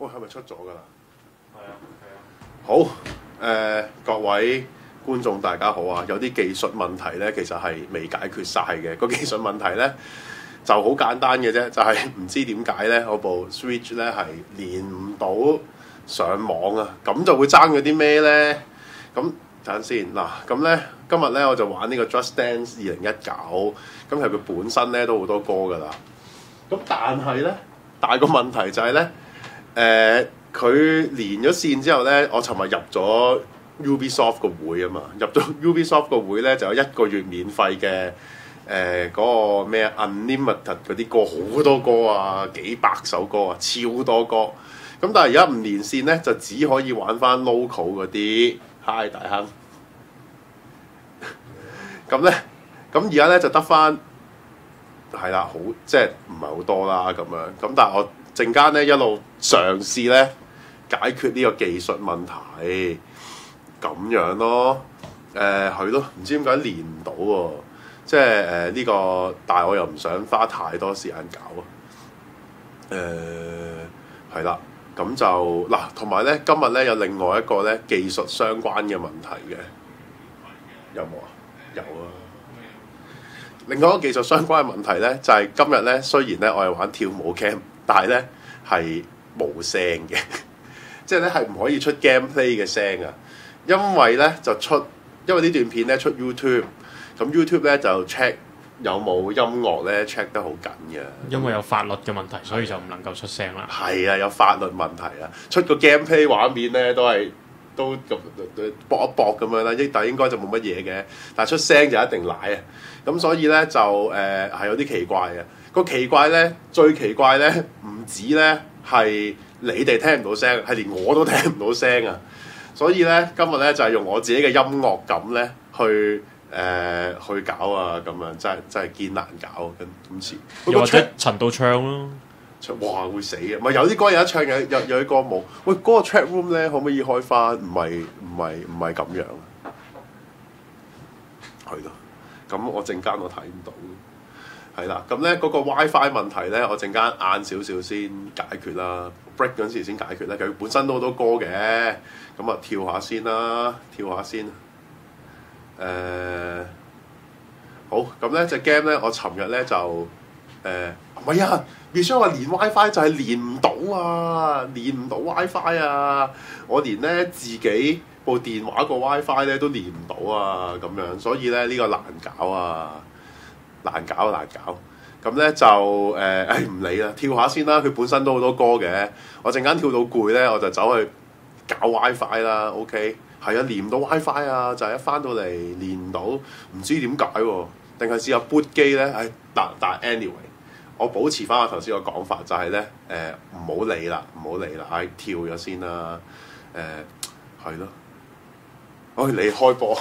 喂，係咪出咗㗎啦？ 係啊， 好，各位觀眾大家好啊！有啲技術問題咧，其實係未解決晒嘅。個技術問題咧就好簡單嘅啫，就係、唔知點解咧，我部 Switch 咧係連唔到上網啊，咁就會爭咗啲咩咧？咁等陣先嗱，咁咧今日咧我就玩呢個 Just Dance 2019，咁其實佢本身咧都好多歌㗎啦。咁但係咧，大個問題就係咧，佢連咗線之後咧，我尋日入咗 Ubisoft 個會啊嘛，入咗 Ubisoft 個會咧就有1個月免費嘅嗰個咩 Unlimited 嗰啲歌，好多歌啊，幾百首歌啊，超多歌。咁但係而家唔連線咧，就只可以玩翻 local 嗰啲。Hi 大亨，咁咧，咁而家咧就得翻係啦，好即係唔係好多啦咁樣。咁但係我陣間咧一路嘗試咧解決呢個技術問題，咁樣咯。係咯，唔知點解連唔到喎？即係呢個，但係我又唔想花太多時間搞啊。係啦。咁就嗱，同埋咧，今日咧有另外一個咧技術相關嘅問題嘅，有冇啊？有啊。另外一個技術相關嘅問題咧，就係、是、今日咧，雖然咧我係玩跳舞 game，但係咧係冇聲嘅，即係咧係唔可以出 gameplay 嘅聲啊。因為咧因為呢段片咧出 YouTube， 咁 YouTube 咧就 check。有冇音樂咧 check 得好緊嘅？ 因為有法律嘅問題，所以就唔能夠出聲啦。 係啊，有法律問題啊！出個 gameplay 畫面咧都咁搏一搏咁樣啦，但係應該就冇乜嘢嘅。但係出聲就一定賴啊！咁所以咧就係有啲奇怪嘅。個奇怪咧，最奇怪咧，唔止咧係你哋聽唔到聲，係連我都聽唔到聲啊！所以咧今日咧就係用我自己嘅音樂感咧去搞啊，咁樣真係堅難搞。今次又或者陳到唱咯， 哇會死嘅，唔係有啲歌有得唱，有啲歌冇。喂，嗰個 chat room 咧可唔可以開翻？唔係咁樣，係咯。咁我陣間我睇唔到，係啦。咁咧嗰個 WiFi 問題咧，我陣間晏少少先解決啦。break 嗰陣時先解決咧，佢本身都好多歌嘅，咁啊跳下先啦，跳下先。好，咁咧隻 game 咧，我尋日咧就唔係啊 Michelle 話連 WiFi 就係連唔到啊，連唔到 WiFi 啊，我連咧自己部電話個 WiFi 咧都連唔到啊，咁樣，所以咧呢個難搞啊，難搞。咁咧就唔理啦，跳下先啦，佢本身都好多歌嘅，我陣間跳到攰咧，我就走去搞 WiFi 啦 ，OK。係啊，連唔到 WiFi 啊，就係一翻到嚟連唔到，唔知點解喎？定係試下 boot 機咧？但 anyway， 我保持翻我頭先個講法，就係咧唔好理啦，跳咗先啦。係咯，你開波，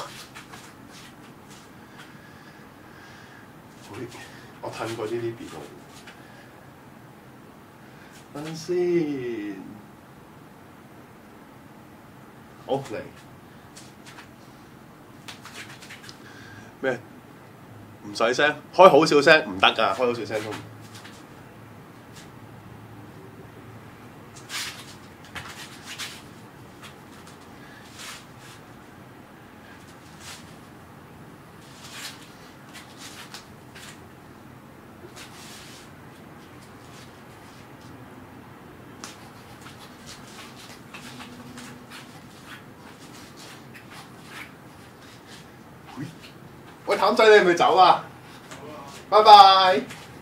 我褪過呢啲電腦，等陣先，好嚟。咩？唔使聲，開好少聲唔得㗎，開好少聲都唔。喂，譚仔，你係咪走啊？拜拜。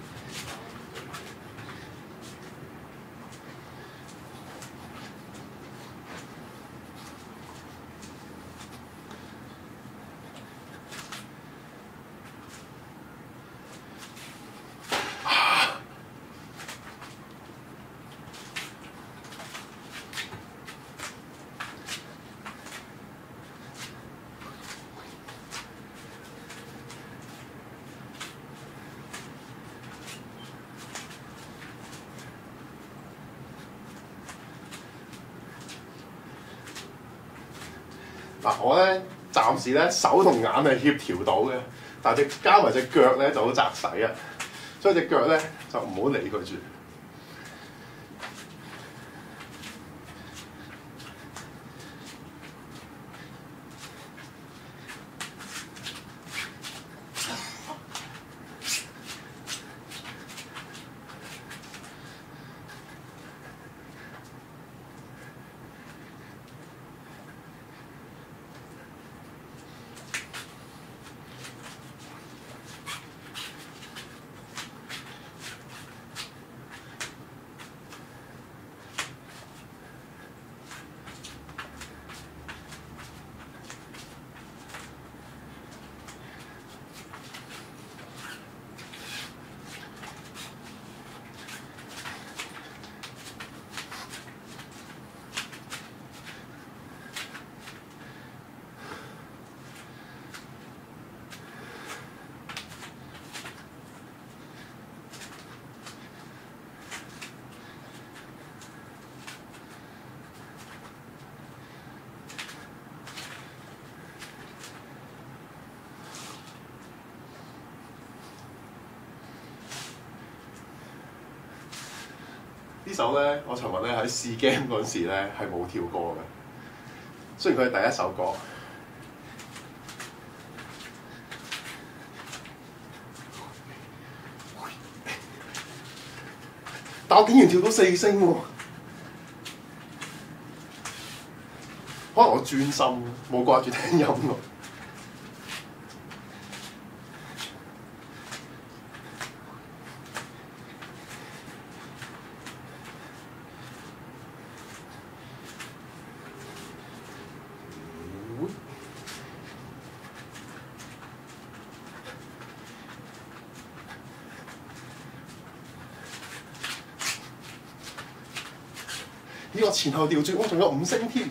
嗱，我咧暫時咧手同眼係協調到嘅，但係加埋隻腳咧就好窄使啊，所以隻腳咧就唔好理佢住。 呢首咧，我尋日咧喺試 game 嗰陣時咧係冇跳過嘅，雖然佢係第一首歌。但我竟然跳到4聲喎！可能我專心，冇掛住聽音樂。呢個前後調轉，我仲有5聲添。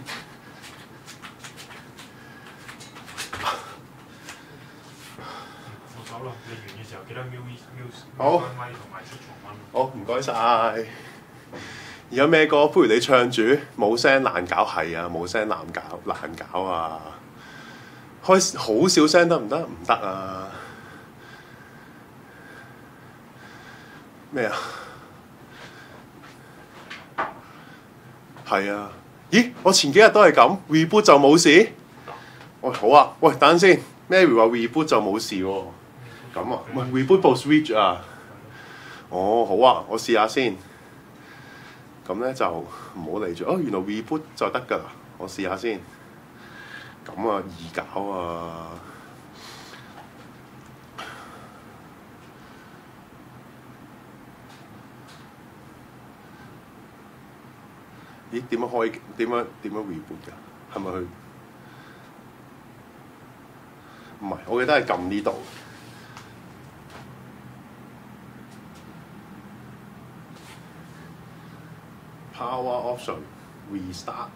我走啦，你完嘅時候記得瞄好關咪同埋出床蚊。 好，唔該晒。而家咩歌？不如你唱住冇聲難搞，係啊，冇聲難搞啊！開好少聲得唔得？唔得啊！咩啊？係啊！咦？我前幾日都係咁 reboot 就冇事。喂，好啊！喂，等陣先。Mary 話 reboot 就冇事喎。咁啊？唔係 reboot 部 Switch 啊？哦，好啊，我試下先。咁咧就唔好理住。哦，原來 reboot 就得㗎啦。我試下先。咁啊，易搞啊！咦？點樣開？點樣 reboot 㗎？係咪去？唔係，我記得係撳呢度。Power option restart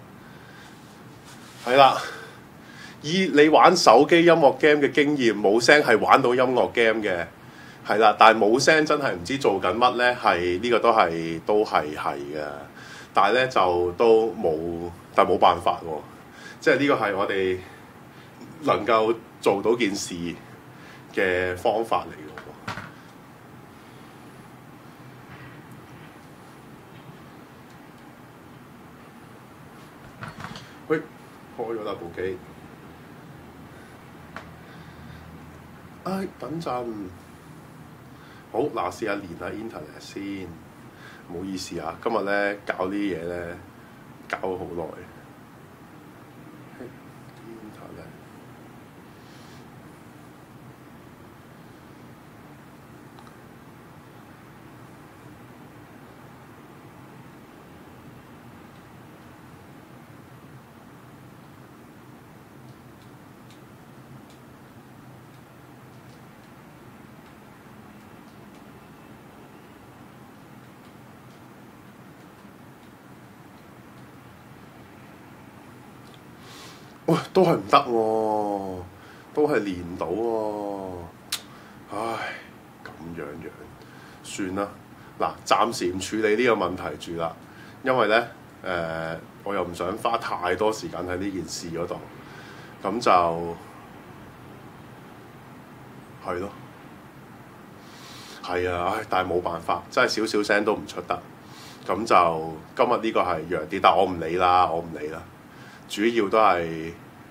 係啦。以你玩手機音樂 game 嘅經驗，冇聲係玩到音樂 game 嘅，係啦。但係冇聲真係唔知做緊乜咧，係呢個都係嘅。但係咧就都冇，但係冇辦法喎。即係呢個係我哋能夠做到件事嘅方法嚟嘅喎。喂，開咗啦部機。唉，等陣。好，嗱，試下連下 internet 先。唔好意思啊，今日咧搞啲嘢咧搞咗好耐。internet 喂，都係唔得喎，都係連唔到喎，唉，咁樣算啦。嗱，暫時唔處理呢個問題住啦，因為咧我又唔想花太多時間喺呢件事嗰度，咁就係咯，係啊，唉，但係冇辦法，真係少少聲都唔出得，咁就今日呢個係弱啲，但我唔理啦。主要都係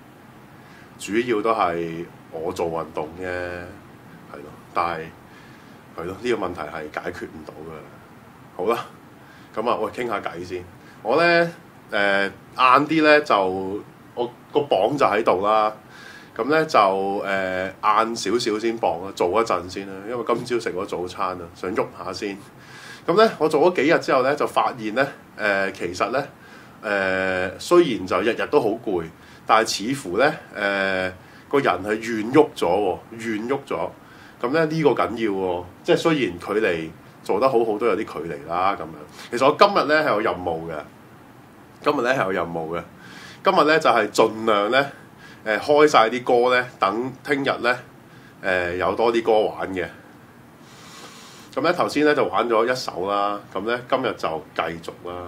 我做運動啫，係咯。但係係咯，呢個問題係解決唔到嘅。好啦，咁啊，喂，傾下偈先。我咧晏啲咧就我個磅就喺度啦。咁咧就晏少少先磅啦，做一陣先啦。因為今朝食咗早餐啊，想喐下先。咁咧我做咗幾日之後咧，就發現咧其實咧雖然就日日都好攰，但係似乎咧個人係軟喐咗。咁咧呢個緊要喎，即係雖然距離做得好好都有啲距離啦咁樣。其實我今日咧係有任務嘅，今日咧就係盡量咧開晒啲歌咧，等聽日咧有多啲歌玩嘅。咁咧頭先咧就玩咗一首啦，咁咧今日就繼續啦。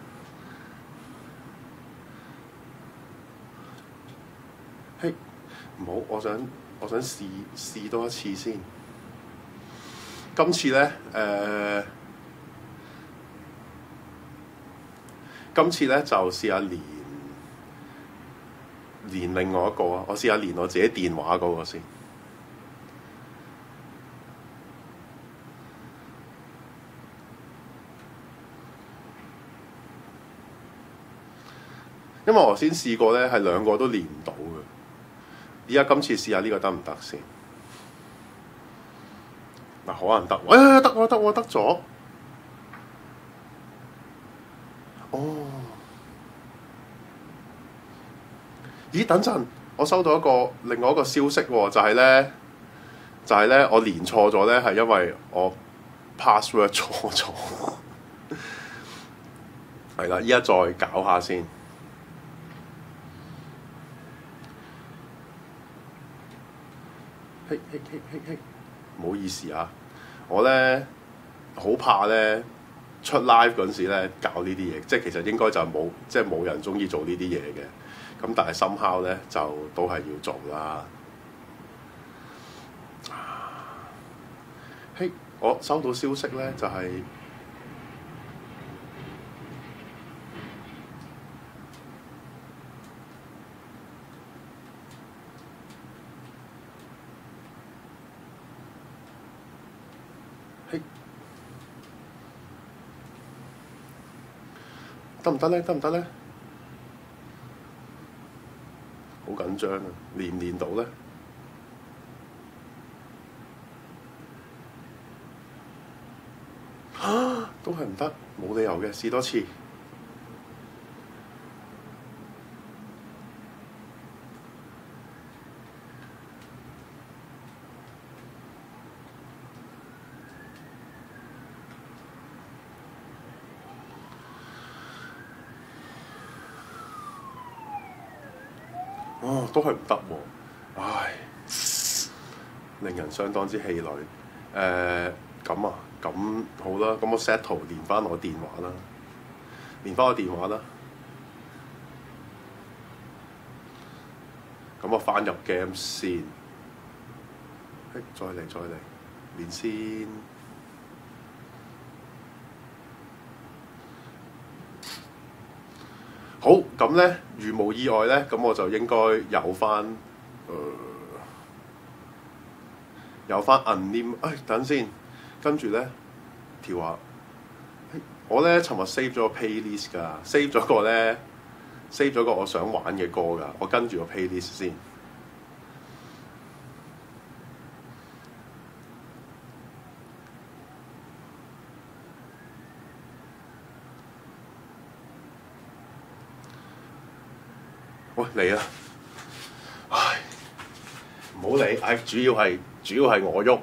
嘿，唔好，我想試多一次先。今次咧今次咧就試下連另外一個啊，我試下連我自己電話嗰個先。因為我先試過咧，係兩個都連唔到嘅。而家今次試下呢個得唔得先？嗱，可能得，得咗。哦，咦？等陣，我收到另外一個消息喎，就係咧，我連錯咗咧，係因為我 password 錯咗。係啦，依家再搞下先。嘿，唔好意思啊，我咧好怕咧出 live 嗰陣時咧搞呢啲嘢，即係其實應該就冇人中意做呢啲嘢嘅，咁但係somehow咧就都係要做啦。嘿，我收到消息咧就係、得唔得咧？好緊張啊！連唔連到咧？都係唔得，冇理由嘅，試多次。哦，都係唔得喎，唉，令人相當之氣餒。咁啊，咁好啦，咁我 settle 連翻我電話啦，咁我翻入 game 先，再嚟，連先。好，咁咧，如無意外咧，咁我就應該有翻 unlim。等先，跟住咧調下。我咧尋日 save 咗個 playlist 㗎，save 咗個我想玩嘅歌㗎。我跟住個 playlist 先。喂，嚟啦！唉，唔好理，主要係我喐。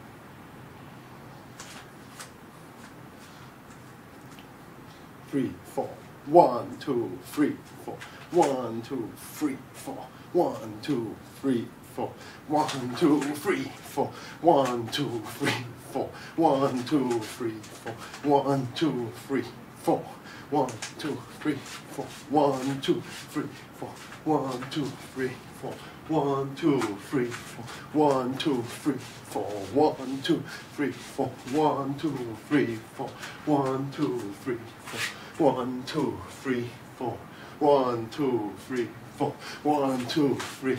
three, four. 1, 2, 3, 4. 1, 2, 3, 4. 1, 2, 3, 4. 1, 2, 3, 4. 1, 2, 3, 4. 1, 2, 3, 4. 1, 2, 3, 4. 1, 2, 3, 4. 1, 2, 3, 4. 1, 2, 3, 4. 1, 2, 3, 4. 1, 2, 3, 4. 1, 2, 3, 4. 1, 2, 3, 4. 1, 2, 3, 4. 1, 2, 3, 4. 1, 2, 3, 4. 1, 2, 3.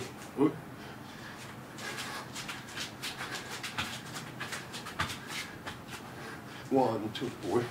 1, 2, 3.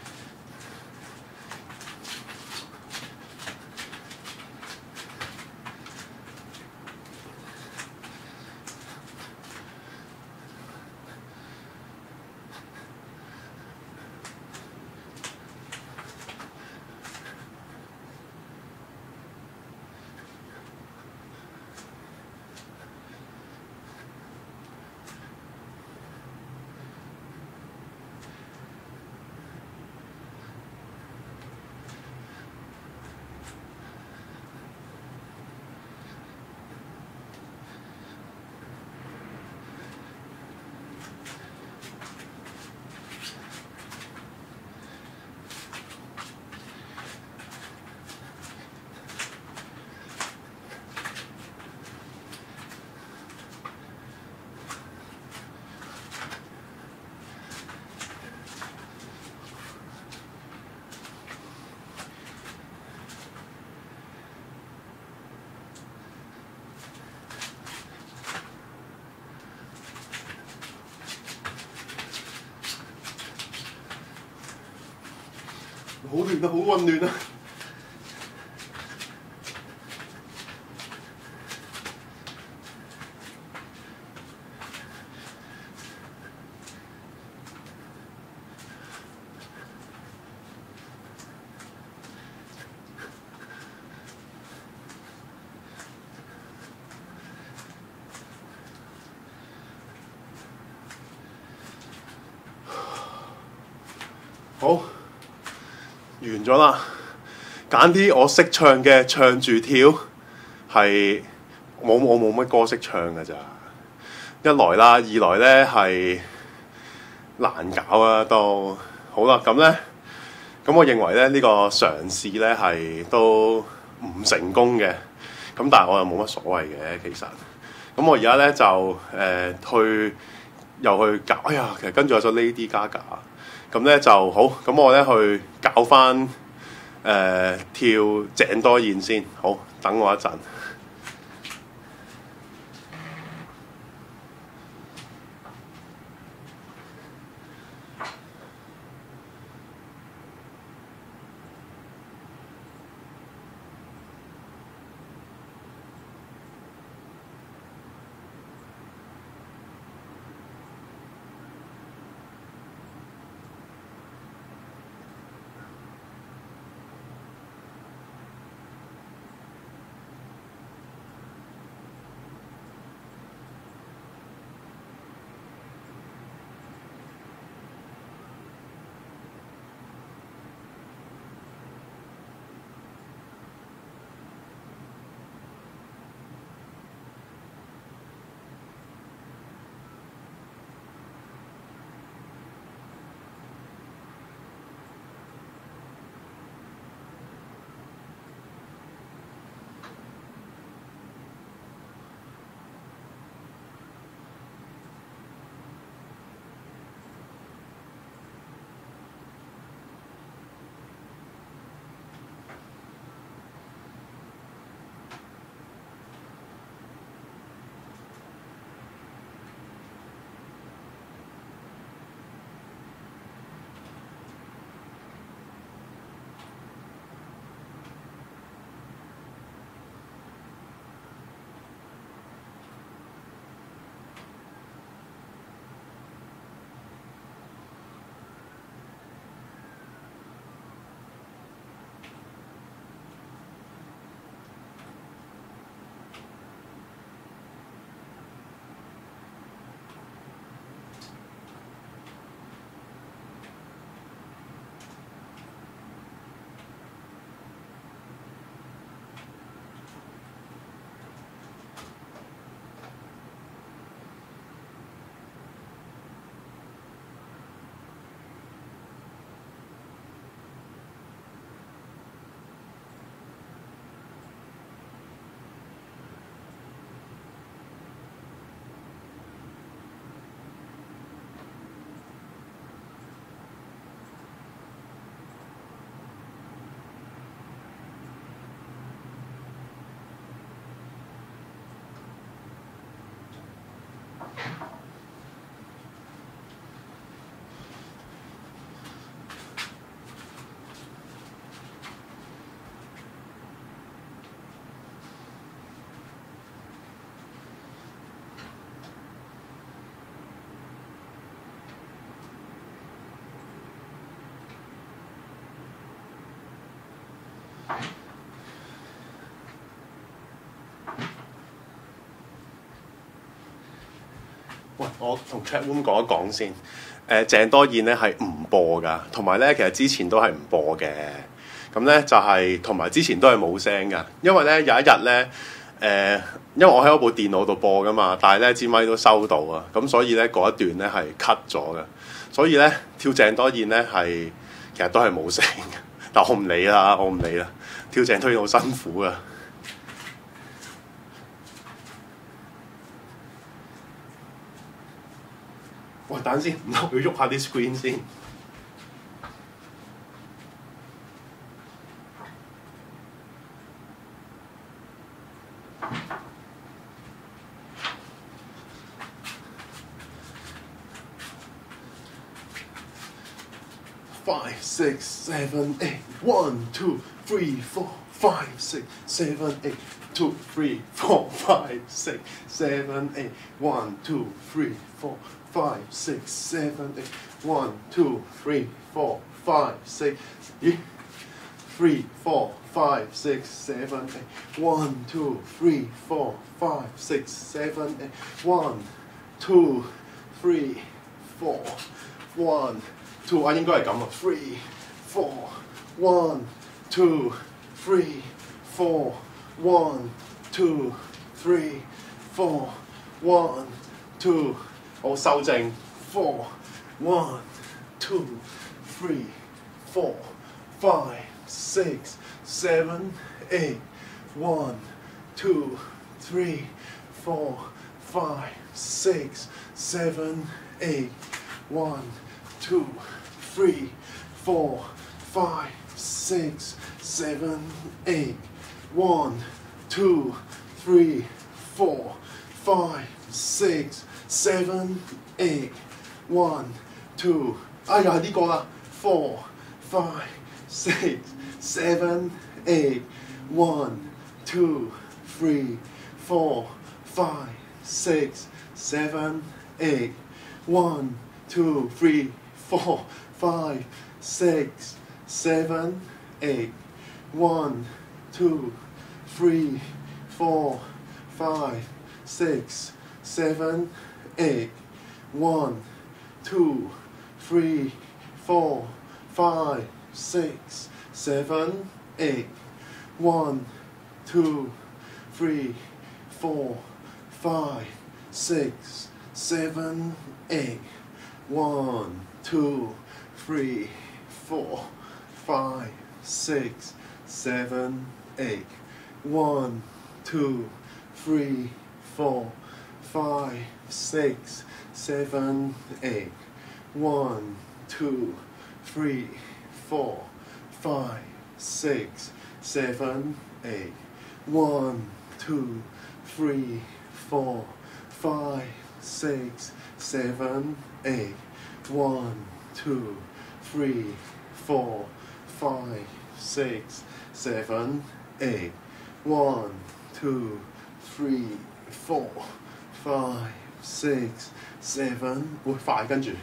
好亂啊，好混亂啊！好，完咗啦，揀啲我識唱嘅唱住跳，係我冇乜歌識唱㗎咋。一來啦，二來咧係難搞啊，都好啦。咁咧，咁我認為咧呢個嘗試咧係都唔成功嘅。咁但係我又冇乜所謂嘅其實。咁我而家咧就又去搞，哎呀，其實跟住有咗 Lady Gaga。咁咧就好，咁我咧去搞翻跳鄭多燕先，好，等我一陣。 喂，我同 chat room 講一講先。鄭多燕咧係唔播㗎，同埋咧其實之前都係唔播嘅。咁咧就係同埋之前都係冇聲㗎，因為咧有一日咧因為我喺我部電腦度播㗎嘛，但係咧支咪都收到啊，咁所以咧嗰一段咧係 cut 咗嘅。所以咧跳鄭多燕咧係其實都係冇聲嘅，但我唔理啦，跳鄭多燕好辛苦啊。喂，等先，我要喐下啲 screen 先。5, 6, 7, 8, 1, 2, 3, 4, 5, 6, 7, 8, 2, 3, 4, 5, 6, 7, 8, 1, 2, 3, 4, 5, 6, 7, 8, 1, 2, 3, 4, 5, 6, 3, 4, 5, 6, 7, 8, 1, 2, 3, 4, 5, 6, 7, 8, 1, 2, 3, 4, 1, 2， 啊應該係咁啊 ，3, 4, 1, 2, 3, 4, 1, 2, 3, 4, 1, 2，好修正，4, 1, 2, 3, 4, 5, 6, 7, 8, 1, 2, 3, 4, 5, 6, 7, 8, 1, 2, 3, 4, 5, 6, 7, 8, 1, 2, 3, 4, 5, 6, 7, 8, 1, 2，哎呀呢個啦，4, 5, 6, 7, 8, 1, 2, 3, 4, 5, 6, 7, 8, 1, 2, 3, 4, 5, 6, 7, 8, 1, 2, 3, 4, 5, 6, 7, 8, 1, 2, 3, 4, 5, 6, 7, 8, 1, 2, 3, 4, 5, 6, 7, 8, 1, 2, 3, 4, 5, 6, 7, 8, 1, 2, 3, 4, 5, 6, 7, 8, 1, 2, 3, 4, 5, 6, 7, 8, 1, 2, 3, 4, 5, 6, 7, 8, 1, 2, 3, 4, 5, 6, 7, 8, 1, 2, 3, 4, 5, 6, 7，會快跟住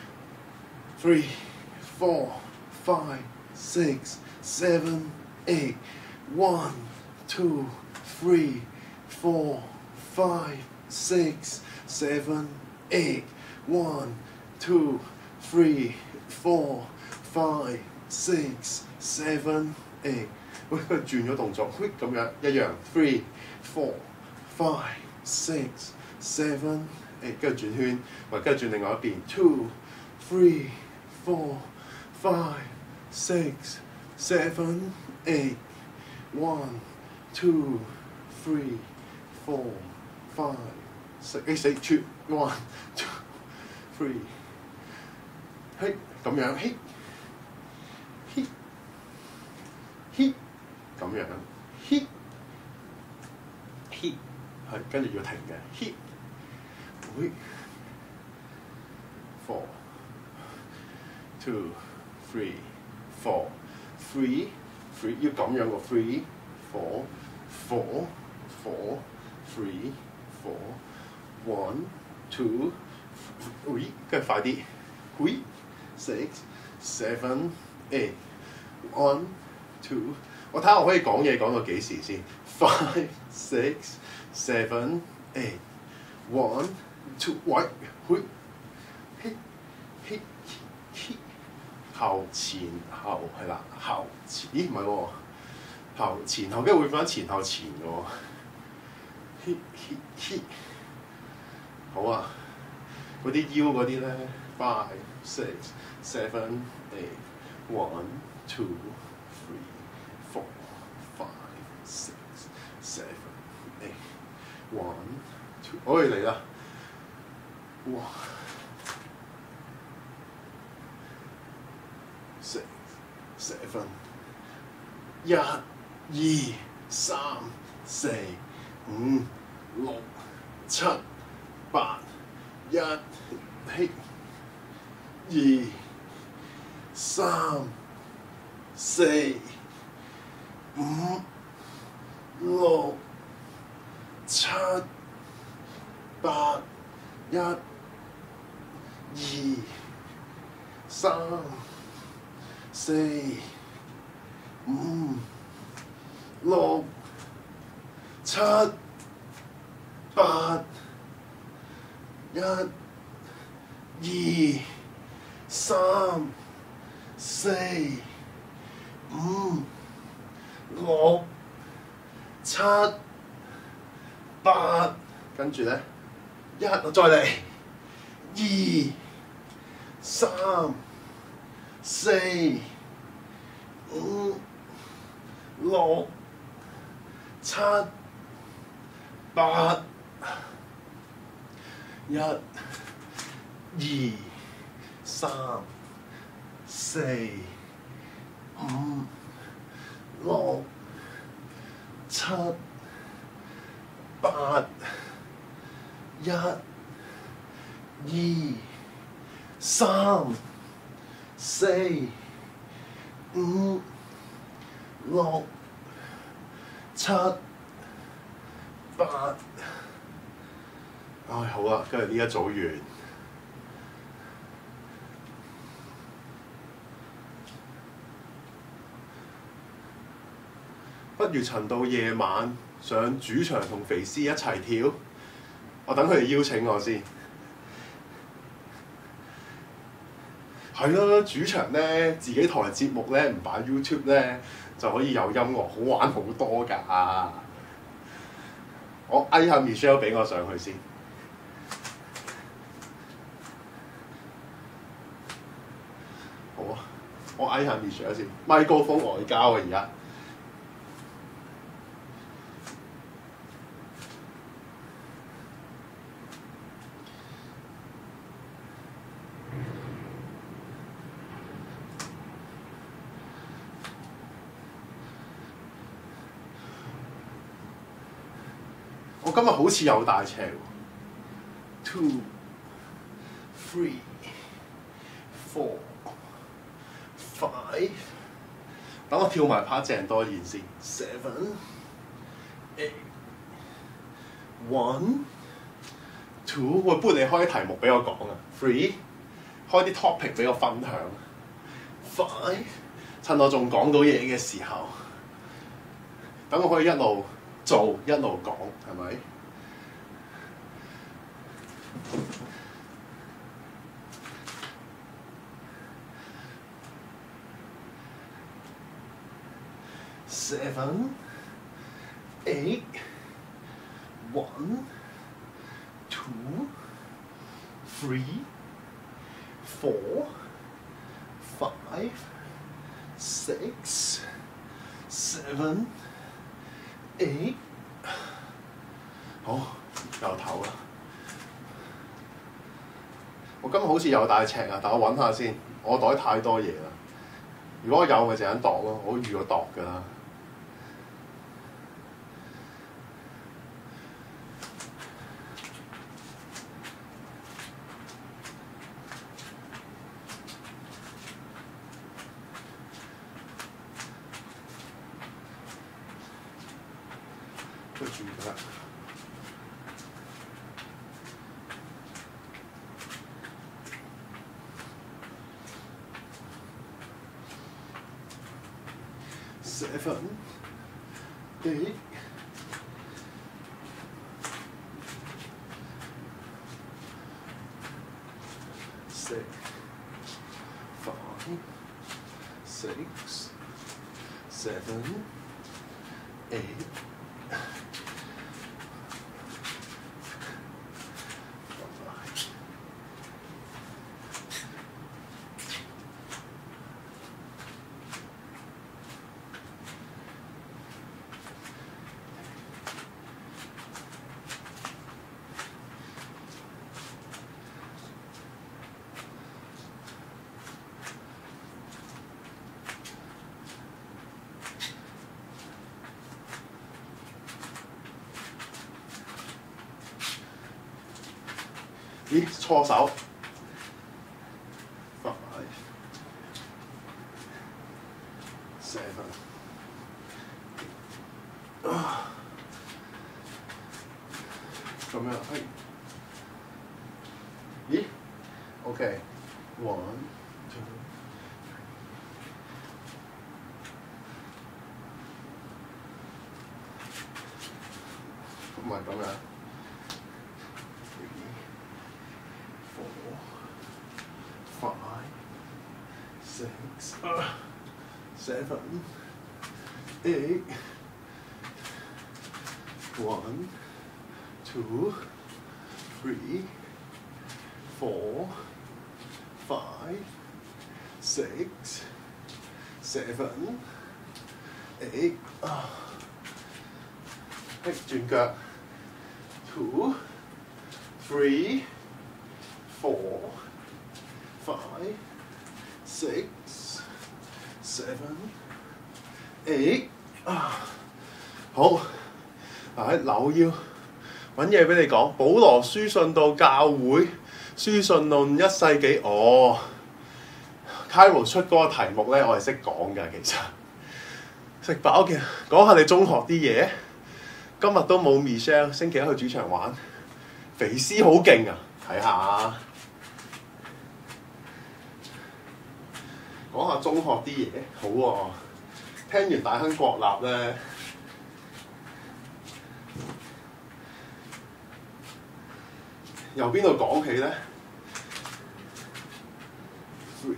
3, 4, 5, 6, 7, 8, 1, 2, 3, 4, 5, 6, 7, 8, 1, 2, 3, 4, 5, 6, 7, 8，喂，佢轉咗動作，咁樣一樣，3, 4, 5, 6, 7, 8，跟住轉圈，跟住轉另外一邊，2, 3, 4, 5, 6, 7, 8, 1, 2, 3, 4, 5, 6，死出 1, 2, 3，嘿，咁樣，嘿，嘿，嘿，咁樣，嘿，嘿，係跟住要停嘅，嘿， 3 4 2 3 4 3 3要咁樣個3 4 4 4 3 4 1 2 3跟住快啲3 6 7 8 1 2我睇下我可以講嘢講到幾時先5 6 7 8 1 2喂hit hit hit 後前後係啦後前咦唔係喎後前後跟住會翻前後前嘅喎 hit hit hit 好啊嗰啲腰嗰啲咧5 6 7 8 1 2 3 4 5 6 7 8 1 2可以嚟啦哇6 7 1 2 3 4 5 6 7 8 1 hit 2 3 4 5 6 7 8 1 2 3 4 5 6 7 8 1 2 3 4 5 6 7 8跟住咧1再嚟2 3 4 5 6 7 8 1 2 3 4 5 6 7 8 1 2 3 4 5 6 7 8唉好啦，跟住呢一組完。不如陳到夜晚上主場同肥師一齊跳，我等佢哋邀請我先。係咯，主場咧自己台節目咧唔擺 YouTube 咧就可以有音樂，好玩好多㗎。我嗌下 Michelle 俾我上去先。好啊，我嗌下 Michelle 先。咪高峰外交啊而家。我今日好似有大尺喎 ，2 3 4 5等我跳埋 part 正多件先，7 8 1 2喂，不如你開啲題目俾我講啊 ，3 開啲 topic 俾我分享 ，5 趁我仲講到嘢嘅時候，等我可以一路做一路講，係咪？7 8 1 2 3 4 5 6 7 8好，又唞啦。我今日好似有大尺啊，但我揾下先。我袋太多嘢啦。如果我有，咪就咁度咯。我預咗度㗎啦。 個轉腳。7, 8, 6, 5, 6, 7, 8. 咦，錯手。5, 7. 咁樣，係。咦 ？OK， 1, 2。唔係咁樣。5, 6, 7, 8. 1, 2, 3, 4, 5, 6, 7, 8. 轉腳。2, 3, 4, 5, 6, 7, 8。好，嗱喺扭腰揾嘢俾你講。保羅書信到教會，書信論1世紀。哦 ，Kyro 出嗰個題目咧，我係識講㗎。其實食飽嘅，講下你中學啲嘢。今日都冇 Michelle， 星期一去主場玩。肥師好勁啊！睇下，講下中學啲嘢，好喎、啊。聽完大亨國立咧，由邊度講起咧 ？3，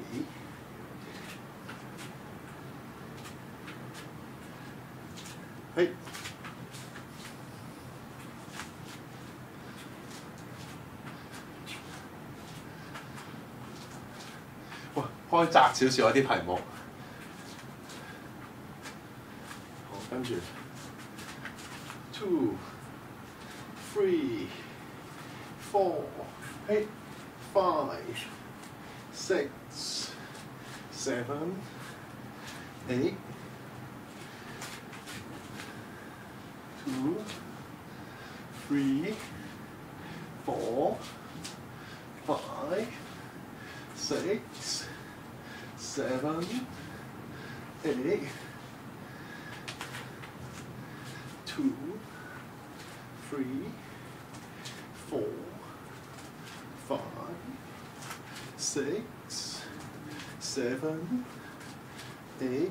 嘿。開窄少少一啲題目，好，跟住 2, 3, 4, 8, 5, 6, 7, 8, 2, 3, 4, 5, 6, 7, 8, 2, 3, 4, 5, 6, 7, 8,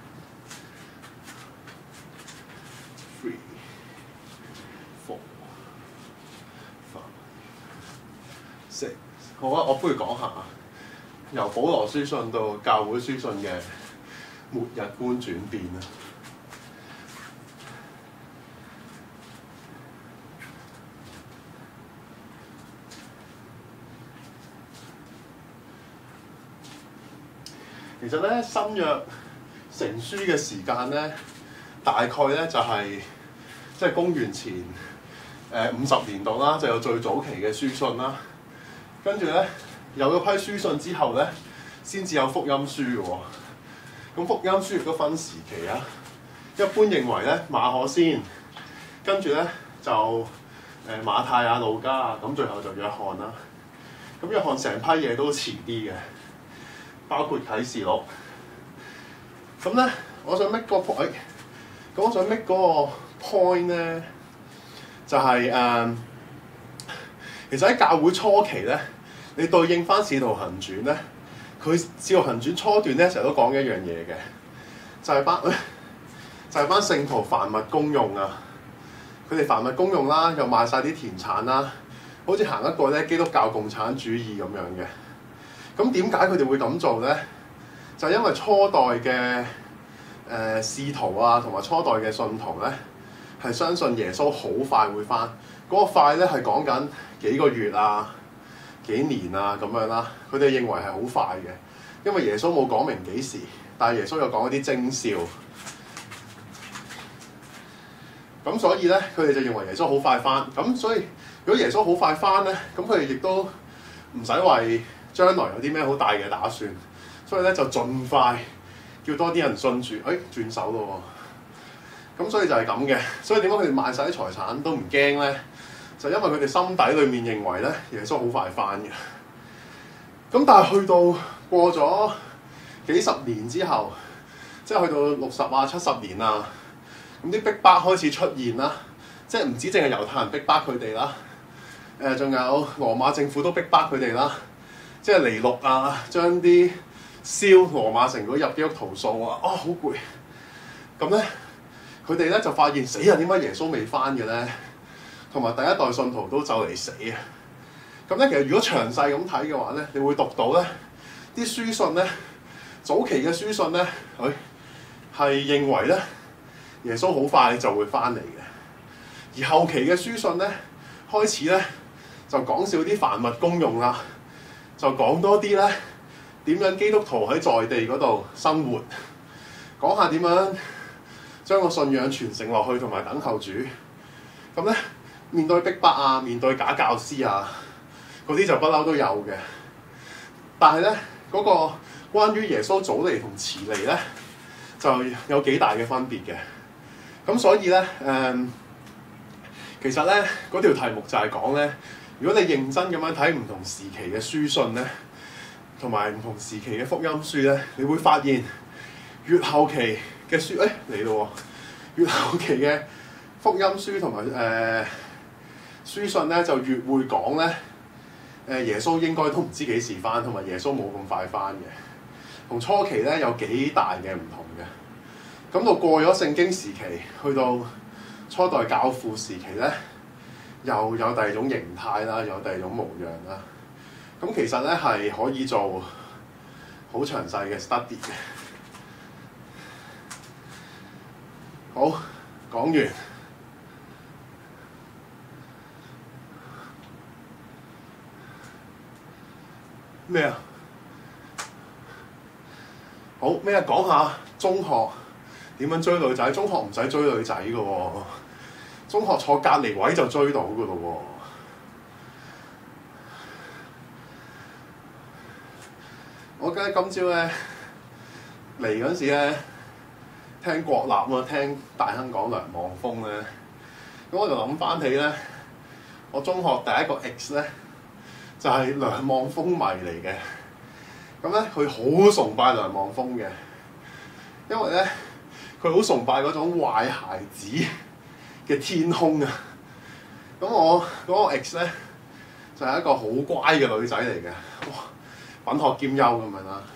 3, 4, 5, 6。好啊，我不如講下由保羅書信到教會書信嘅末日觀轉變啊！其實咧，新約成書嘅時間咧，大概咧就係即係公元前50年度啦，就有最早期嘅書信啦。跟住咧有咗批書信之後咧，先至有福音書嘅喎。咁福音書亦都分時期啊。一般認為咧馬可先，跟住咧就馬太啊、路加啊，咁最後就約翰啦。咁約翰成批嘢都遲啲嘅。包括啟示錄，咁咧，我想 make 個 point，咁我想 make 嗰個 point 咧， 就係、其實喺教會初期咧，你對應翻《使徒行傳》咧，佢《使徒行傳》初段咧成日都講一樣嘢嘅，就係班聖徒凡物公用啊！佢哋凡物公用啦，又賣晒啲田產啦，好似行一個咧基督教共產主義咁樣嘅。咁點解佢哋會咁做咧？就係因為初代嘅使徒啊，同埋初代嘅信徒咧，係相信耶穌好快會返。嗰、個快咧係講緊幾個月啊、幾年啊咁樣啦。佢哋認為係好快嘅，因為耶穌冇講明幾時，但係耶穌有講一啲徵兆。咁所以咧，佢哋就認為耶穌好快返。咁所以如果耶穌好快返咧，咁佢哋亦都唔使為將來有啲咩好大嘅打算。所以咧就盡快叫多啲人信住，轉手咯喎。咁所以就係咁嘅。所以點解佢哋賣晒啲財產都唔驚咧？就因為佢哋心底裏面認為咧，耶穌好快返嘅。咁但係去到過咗幾十年之後，即係去到60啊、70年啊，咁啲逼迫開始出現啦。即係唔止淨係猶太人逼迫佢哋啦，仲有羅馬政府都逼迫佢哋啦。即係尼祿啊，將啲燒羅馬城嗰入基督徒數啊，好攰。咁咧，佢哋咧就發現死啊！點解耶穌未返嘅咧？同埋第一代信徒都就嚟死啊！咁咧，其實如果詳細咁睇嘅話咧，你會讀到咧啲書信咧，早期嘅書信咧，佢係認為咧耶穌好快就會返嚟嘅。而後期嘅書信咧，開始咧就講少啲凡物公用啦，就講多啲咧點樣基督徒喺在地嗰度生活，講下點樣將個信仰傳承落去，同埋等候主。咁咧，面對逼迫啊，面對假教師啊，嗰啲就不嬲都有嘅。但係咧，嗰個關於耶穌早嚟同遲嚟咧，就有幾大嘅分別嘅。咁所以咧，其實咧嗰條題目就係講咧，如果你認真咁樣睇唔同時期嘅書信咧，同埋唔同時期嘅福音書咧，你會發現越後期嘅書，嚟咯喎！越後期嘅福音書同埋書信咧，就越會講咧耶穌應該都唔知幾時返，同埋耶穌冇咁快返嘅，同初期咧有幾大嘅唔同嘅。咁到過咗聖經時期，去到初代教父時期咧，又有第二種形態啦，有第二種模樣啦。咁其實咧係可以做好詳細嘅 study 嘅。好，講完。咩啊？好咩啊？講下中學點樣追女仔。中學唔使追女仔嘅喎，中學坐隔離位就追到嘅咯喎。我記得今朝咧嚟嗰陣時咧，聽國立啊，聽大亨講梁望風咧，咁我就諗翻起咧，我中學第一個 ex 咧就係梁望風迷嚟嘅。咁咧佢好崇拜梁望風嘅，因為咧佢好崇拜嗰種壞孩子嘅天空啊。咁我嗰個 ex 咧就係一個好乖嘅女仔嚟嘅，哇！品學兼優咁樣啦。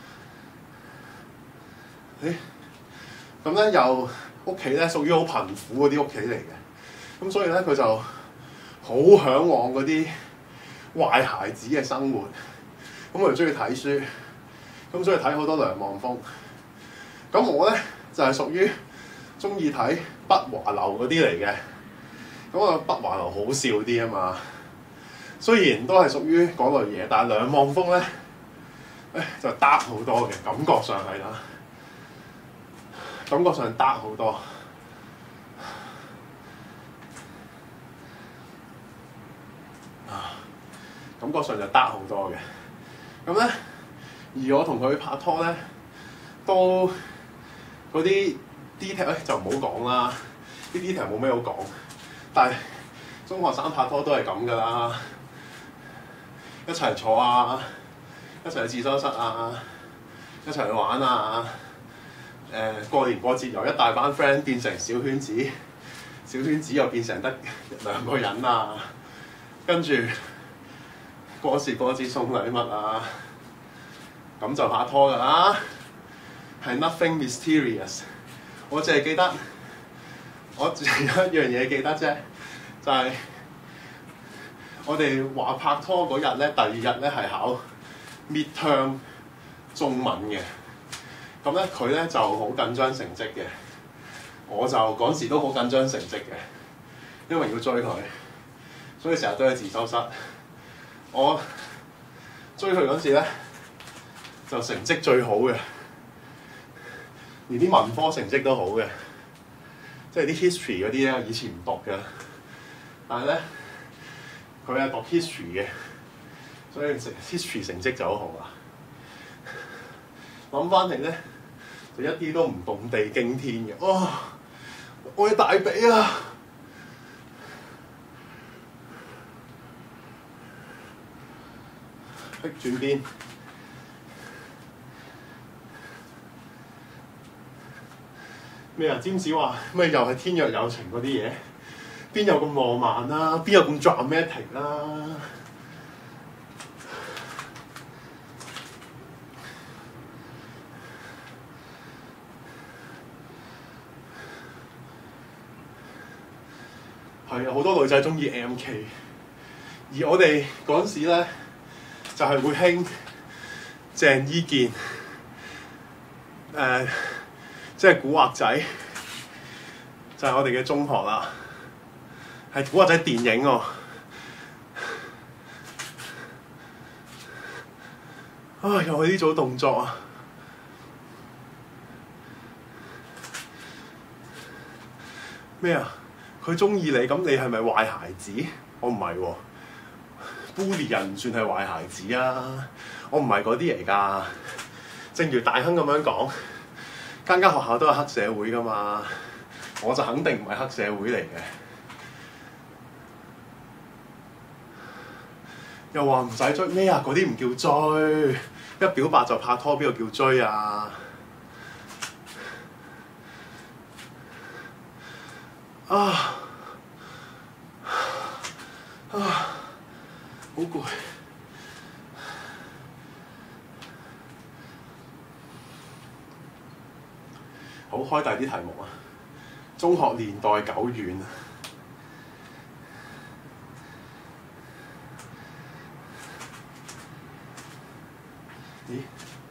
咁咧又屋企咧屬於好貧苦嗰啲屋企嚟嘅，咁所以咧佢就好嚮往嗰啲壞孩子嘅生活。咁我就中意睇書，咁所以睇好多梁望風。咁我咧就係屬於中意睇北華樓嗰啲嚟嘅。咁啊北華樓好笑啲啊嘛。雖然都係屬於嗰類嘢，但係梁望風咧，就得好多嘅，感覺上係啦，感覺上得好多。感覺上就得好多嘅。咁咧，而我同佢拍拖咧，都嗰啲 detail 就唔好講啦，啲 detail 冇咩好講。但係中學生拍拖都係咁噶啦。一齊坐啊，一齊去自修室啊，一齊去玩啊。過年過節由一大班 friend 變成小圈子， 小圈子又變成得2個人啊，跟住過時過節送禮物啊，咁就拍拖㗎啦，係 nothing mysterious。我淨係記得，我淨係有一樣嘢記得啫，就係、我哋話拍拖嗰日咧，第2日咧係考 midterm 中文嘅，咁咧佢咧就好緊張成績嘅，我就嗰時都好緊張成績嘅，因為要追佢，所以成日都喺自修室。我追佢嗰時咧，就成績最好嘅，連啲文科成績都好嘅，即係啲 history 嗰啲咧，以前唔讀嘅，但係咧佢係讀 history 嘅，所以 history 成績就好好啦。諗翻嚟咧，就一啲都唔動地驚天嘅。哦，我嘅大髀啊！轉邊咩啊？詹士話咩又係天若有情嗰啲嘢，邊有咁浪漫啊？邊有咁 dramatic 啦？係啊，好多女仔中意 MK， 而我哋嗰陣時咧就係、會興鄭伊健，即係古惑仔，就係、我哋嘅中學啦，係古惑仔電影喎。啊，又係呢組動作啊！咩啊？佢中意你，咁你係咪壞孩子？我唔係喎，bully 人唔算係壞孩子啊！我唔係嗰啲嚟㗎。正如大亨咁樣講，間學校都係黑社會㗎嘛，我就肯定唔係黑社會嚟嘅。又話唔使追咩啊？嗰啲唔叫追，一表白就拍拖，邊個叫追啊？啊！好攰。好，開第啲題目啊！中學年代久遠啊！咦？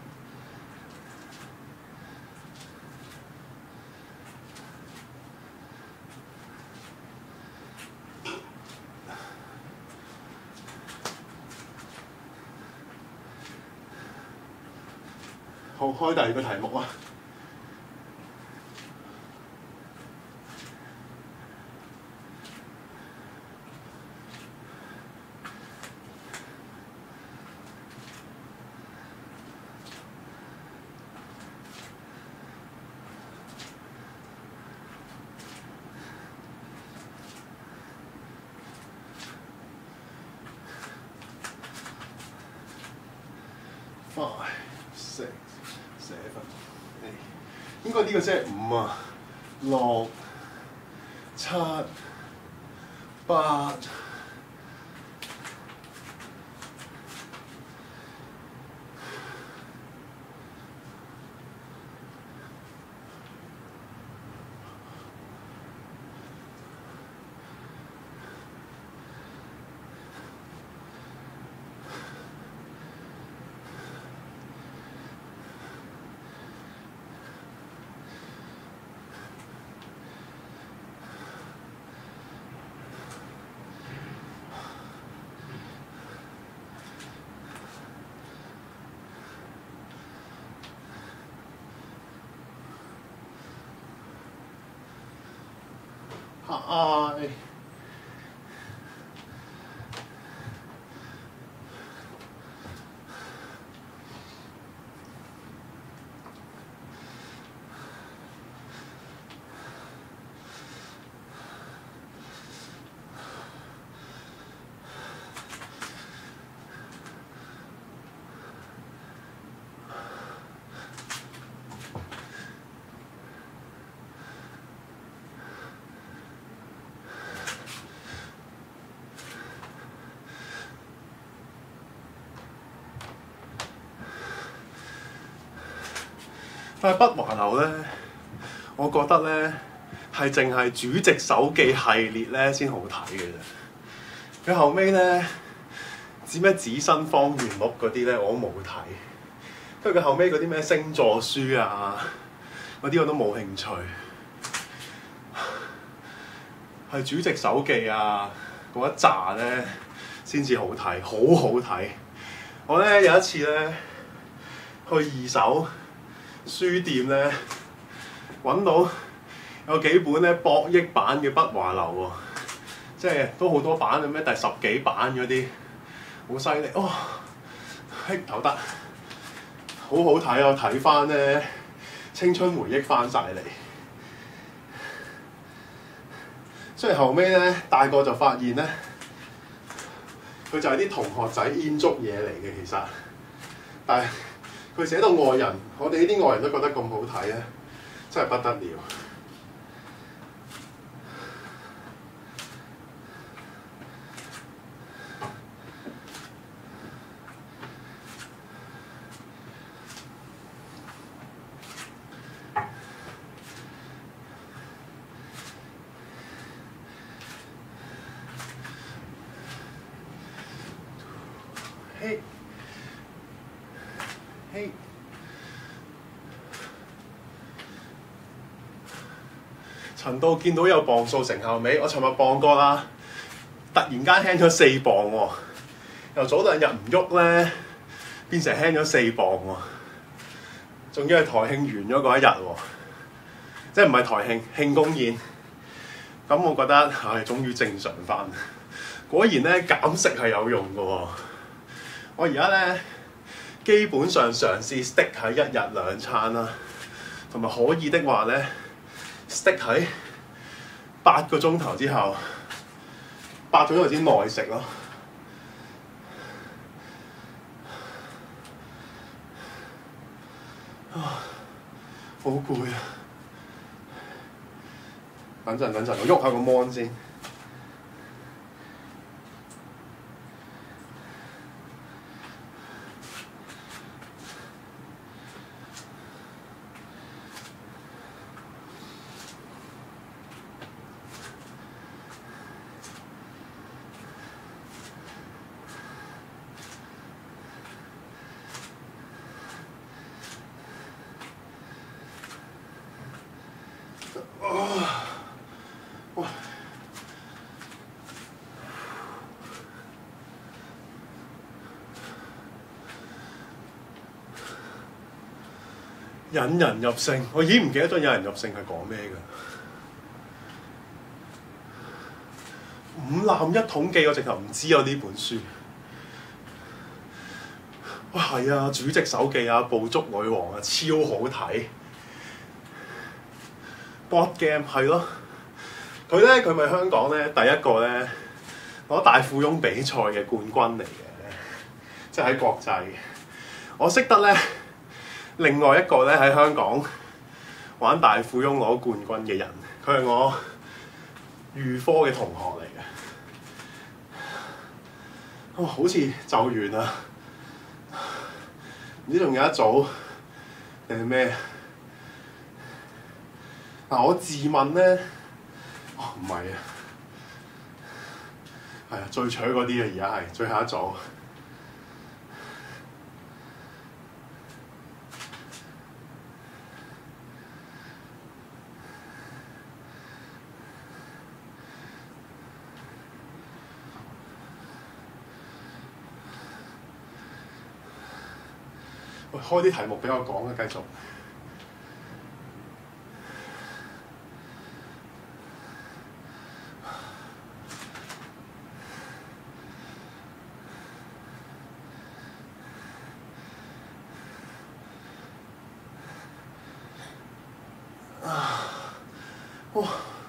好，開第2個題目啊！5, 6, 7, 8，應該呢個即係5啊，6, 7, 8。Hi。 但係北華樓咧，我覺得咧係淨係主席手記系列咧先好睇嘅啫。佢後尾咧指咩子新方圓錄嗰啲咧，我都冇睇。跟住佢後尾嗰啲咩星座書啊，嗰啲我都冇興趣。係主席手記啊嗰一紮咧先至好睇，好好睇。我咧有一次咧去二手書店咧揾到有幾本咧博益版嘅北華樓喎，即係都好多版嘅咩，第10幾版嗰啲，好犀利哦！嘿，頭得，好好睇啊！我睇翻咧青春回憶翻晒嚟。所以後尾咧大個就發現咧，佢就係啲同學仔煙足嘢嚟嘅其實，但係佢寫到外人，我哋呢啲外人都覺得咁好睇咧，真係不得了。嘿，嘿，陳道見到有磅數成效未？我尋日磅過啦，突然間輕咗4磅喎，由早2日唔喐咧，變成輕咗4磅喎，仲要係台慶完咗嗰一日喎，即係唔係台慶慶功宴，咁我覺得終於正常翻，果然咧減食係有用嘅喎。我而家咧基本上嘗試 stick 喺1日2餐啦，同埋可以的話咧 stick 喺8個鐘頭之後，8個鐘頭先內食咯。好攰啊！等陣，我喐下個 mon 先。引人入勝，我已經唔記得咗引人入勝係講咩㗎。五男一統記我直頭唔知有呢本書。哇，係啊，主席手記啊，捕捉女王啊，超好睇。Board game 係咯，佢咪香港咧第一個咧攞大富翁比賽嘅冠軍嚟嘅，即係喺國際。我識得咧。另外一個咧喺香港玩大富翁攞冠軍嘅人，佢係我預科嘅同學嚟嘅。好似就完啦，唔知仲有一組定係咩？嗱，我自問咧，唔係啊，係啊，最取嗰啲啊，而家係最後一組。開啲題目俾我講啊，繼續。哇！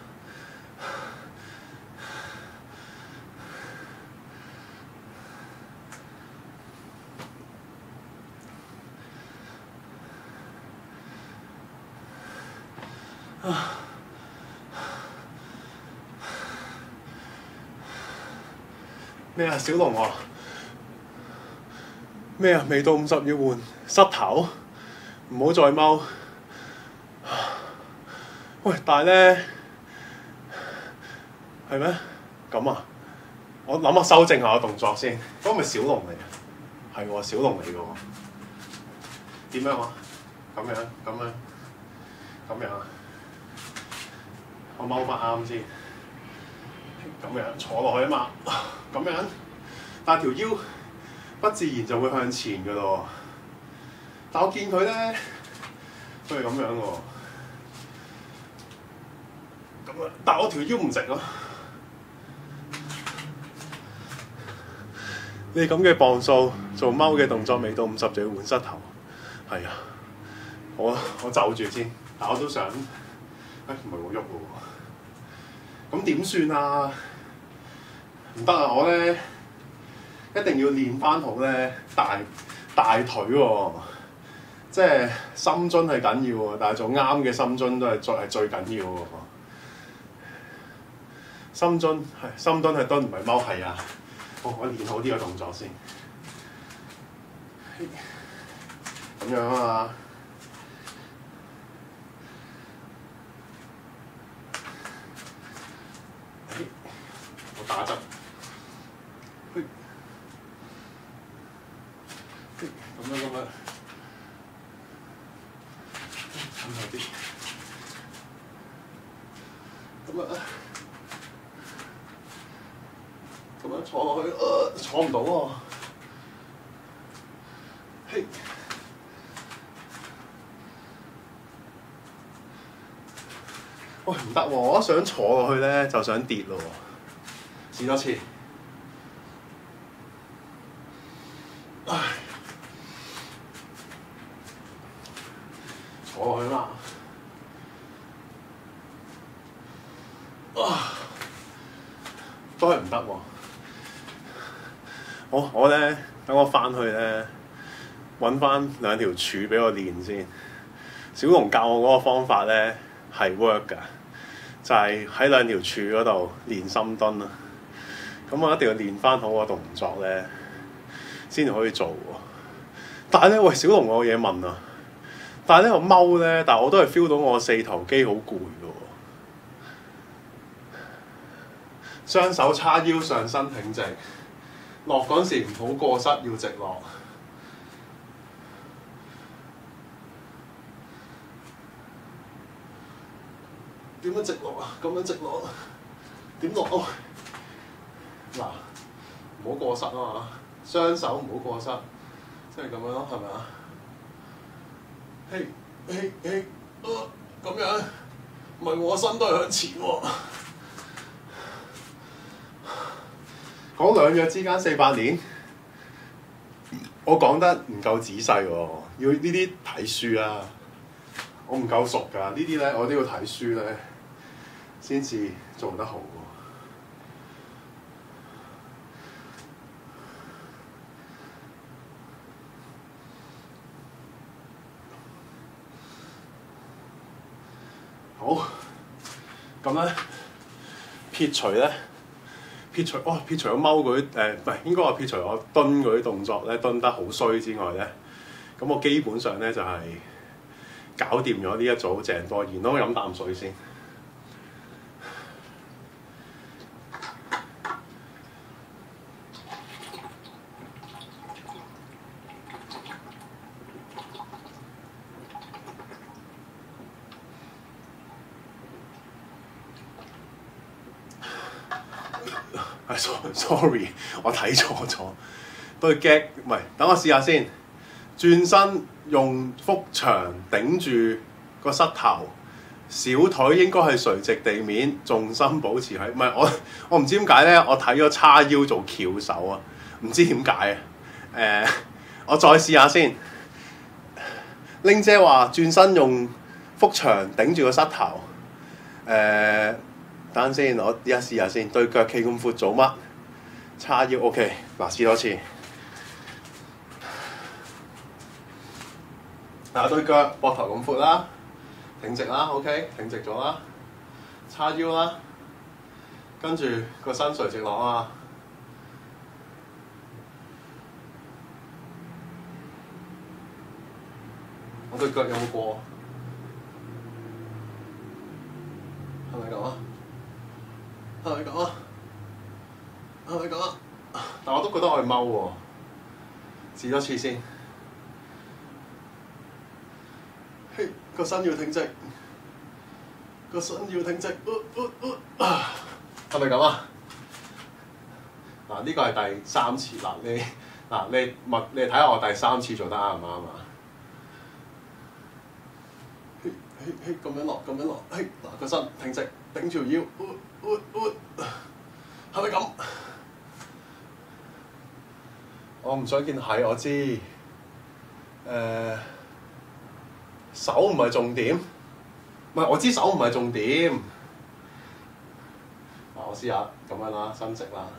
咩啊，小龍啊？咩啊？未到50要換膝頭，唔好再踎。 喂，但係咧係咩？咁啊，我諗下修正下個動作先。嗰個咪小龍嚟嘅，係喎，小龍嚟嘅喎。點樣啊？咁樣，咁樣，咁樣啊？我踎翻啱先。咁樣坐落去啊嘛，咁樣，但係條腰不自然就會向前嘅咯。但我見佢咧，佢係咁樣喎。咁啊，但我條腰唔直咯。你咁嘅磅數做踎嘅動作未到50就要換膝頭，係啊。我就住先，但我都想，唔係我喐喎。咁點算啊？唔得啊！我咧一定要練翻好咧大腿喎，即係深蹲係緊要喎，但係做啱嘅深蹲都係最緊要喎。深蹲係蹲唔係踎係啊！我練好呢個動作先，咁樣啊嘛。我打側，咁樣，近下啲，咁樣坐落去，坐唔到喎。嘿，喂唔得喎！我一想坐落去咧，就想跌咯喎。試多次。唉，坐落去嘛。都係唔得喎。我咧，等我翻去咧，揾翻2條柱俾我練先。小龍教我嗰個方法咧係 work 㗎，就係喺2條柱嗰度練深蹲啦。咁我一定要練翻好個動作咧，先至可以做喎。但係咧，喂，小龍我有嘢問啊！但係咧，我踎咧，但係我都係 feel 到我4頭肌好攰㗎喎。雙手叉腰，上身挺直，落嗰陣時唔好過膝，要直落。點樣直落啊？咁樣直落，點落啊？嗱，唔好過膝啊嘛，雙手唔好過膝，即係咁樣咯，係咪啊？嘿，咁樣，唔係我身都係向前喎。講2樣之間400年，我講得唔夠仔細喎，要呢啲睇書啊，我唔夠熟㗎，呢啲咧我都要睇書咧，先至做得好喎。好，咁咧撇除我踎嗰啲唔係應該話撇除我蹲嗰啲動作咧，蹲得好衰之外咧，咁我基本上咧就係搞掂咗呢一組鄭多燕。等我飲啖水先。sorry， 我睇錯咗。對腳唔係，等我試下先。轉身用腹牆頂住個膝頭，小腿應該係垂直地面，重心保持喺。唔係我唔知點解咧，我睇咗叉腰做翹手啊，唔知點解啊。我再試下先。玲姐話轉身用腹牆頂住個膝頭。等陣先，我而家試下先。對腳企咁闊做乜？叉腰 OK， 嗱試多次。嗱對腳膊頭咁闊啦，挺直啦 ，OK， 挺直咗啦，叉腰啦，跟住個身垂直落啊。我對腳有冇過？ 咪咁啊？係咪咁啊？係咪咁啊？但我都覺得我係踎喎，試多次先。嘿，個身要挺直，個身要挺直。係咪咁啊？嗱，呢個係第3次嗱，你睇下我第3次做得啱唔啱啊？嘿，咁樣落，嘿，嗱個身挺直，頂住腰，係咪咁？我唔想見係，我知。手唔係重點，唔係我知手唔係重點。嗱，我試下咁樣啦，伸直啦。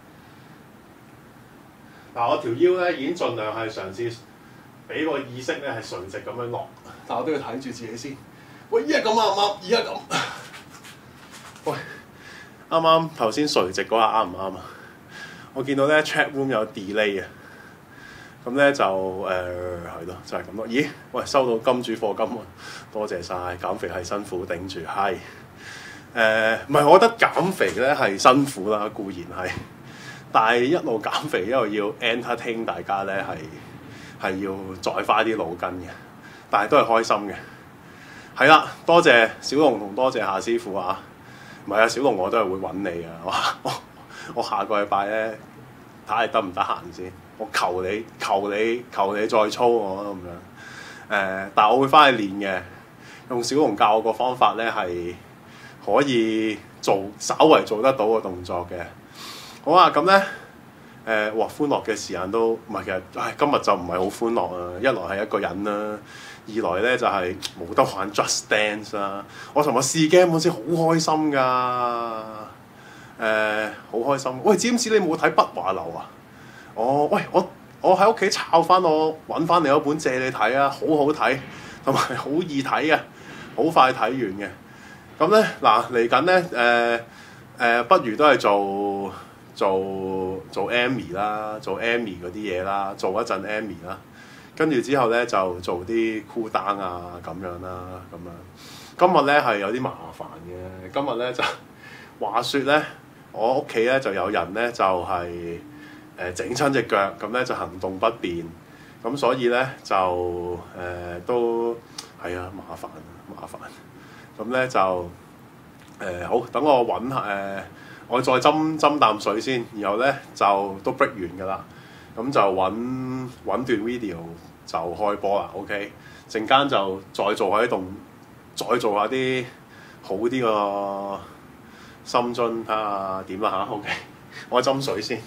嗱，我條腰咧已經盡量係嘗試俾個意識咧係垂直咁樣落，但我都要睇住自己先。喂，依家咁啱唔啱？依家咁。喂，啱啱頭先垂直嗰下啱唔啱啊？我見到咧 chat room 有 delay 啊，咁咧就係咯，就係咁咯。咦？喂，收到金主課金啊！多謝晒，減肥係辛苦，頂住係。唔係，我覺得減肥咧係辛苦啦，固然係，但係一路減肥一路要 entertain 大家咧係要再花啲腦筋嘅，但係都係開心嘅。係啦，多謝小龍同多謝夏師傅啊！唔係啊，小龍我都係會揾你啊！我下個禮拜咧睇下得唔得閒先，我求你再操我咁樣。但係我會翻去練嘅，用小龍教我個方法咧係可以稍為做得到個動作嘅。好啊，咁咧歡樂嘅時間都唔係，其實今日就唔係好歡樂啊！一來係一個人啦。二來咧就係冇得玩 Just Dance 啦，我同我試 game 嗰陣時好開心㗎，好開心。喂，知唔知你冇睇《北華樓》啊？喂，我喺屋企抄翻我揾翻你嗰本借你睇啊，好好睇，同埋好易睇嘅，好快睇完嘅。咁咧嗱嚟緊咧不如都係做 Amy 啦，做 Amy 嗰啲嘢啦，做一陣 Amy 啦。跟住之後咧就做啲 cool down 啊咁樣啦，咁樣。今日咧係有啲麻煩嘅，今日咧就話説咧，我屋企咧就有人咧就係整親隻腳，咁咧就行動不便，咁所以咧就都係啊麻煩。咁咧就好，等我揾下我再斟啖水先，然後咧就都 break 完㗎啦。咁就揾段 video 就開波啦 ，OK。陣間就再做下啲好啲個深蹲，睇下點啦嚇 ，OK。我斟水先。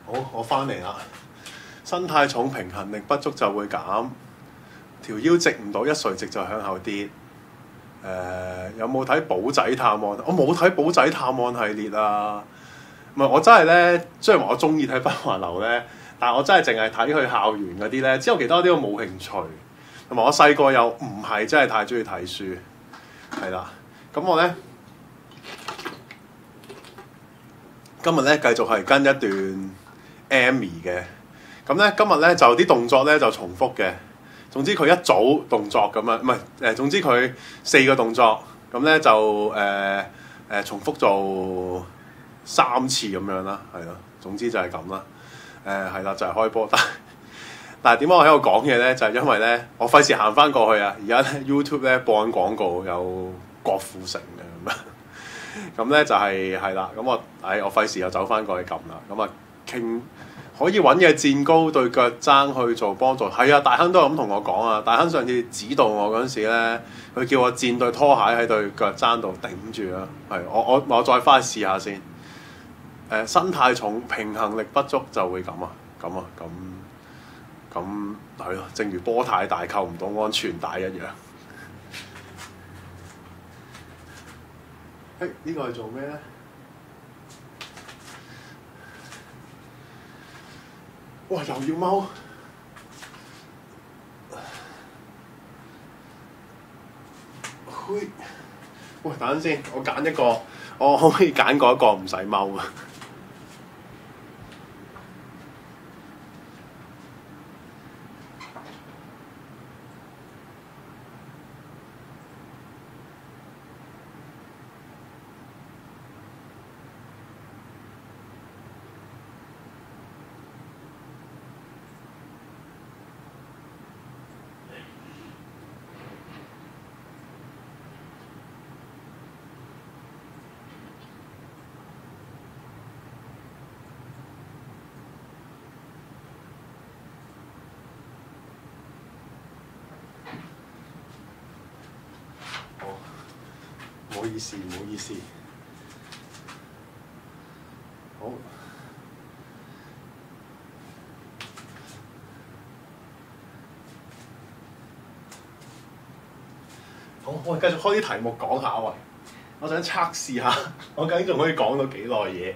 好，我翻嚟啦。身太重，平衡力不足就會減。條腰直唔到，一垂直就向後跌。有冇睇寶仔探案？我冇睇寶仔探案系列啊。唔係我真係咧，雖然話我中意睇《北環流》咧，但係我真係淨係睇佢校園嗰啲咧。之後其他啲我冇興趣，同埋我細個又唔係真係太中意睇書，係啦。咁我咧今日咧繼續係跟一段 Amy 嘅。咁咧今日咧就啲動作咧就重複嘅。總之佢一組動作咁樣，唔係總之佢4個動作，咁咧就重複做3次咁樣啦，係咯。總之就係咁啦，係啦，就係開波。但係點解我喺度講嘢咧？就係因為咧，我費事行翻過去啊！而家咧 YouTube 咧播緊廣告，有郭富城嘅咁樣，咁咧就係啦。咁我費事又走翻過去撳啦。咁啊傾。可以揾嘅墊高對腳踭去做幫助，係啊！大亨都係咁同我講啊！大亨上次指導我嗰陣時咧，佢叫我墊對拖鞋喺對腳踭度頂住啦。係我再翻去試下先。身太重，平衡力不足就會咁係咯。正如波太大扣唔到安全帶一樣。呢個係做咩咧？哇！又要踎，喂，等陣先，我揀一個，我可唔可以揀嗰一個唔使踎啊？唔好意思。好，我哋繼續開啲題目講下喂。我想測試下，我究竟仲可以講到幾耐嘢？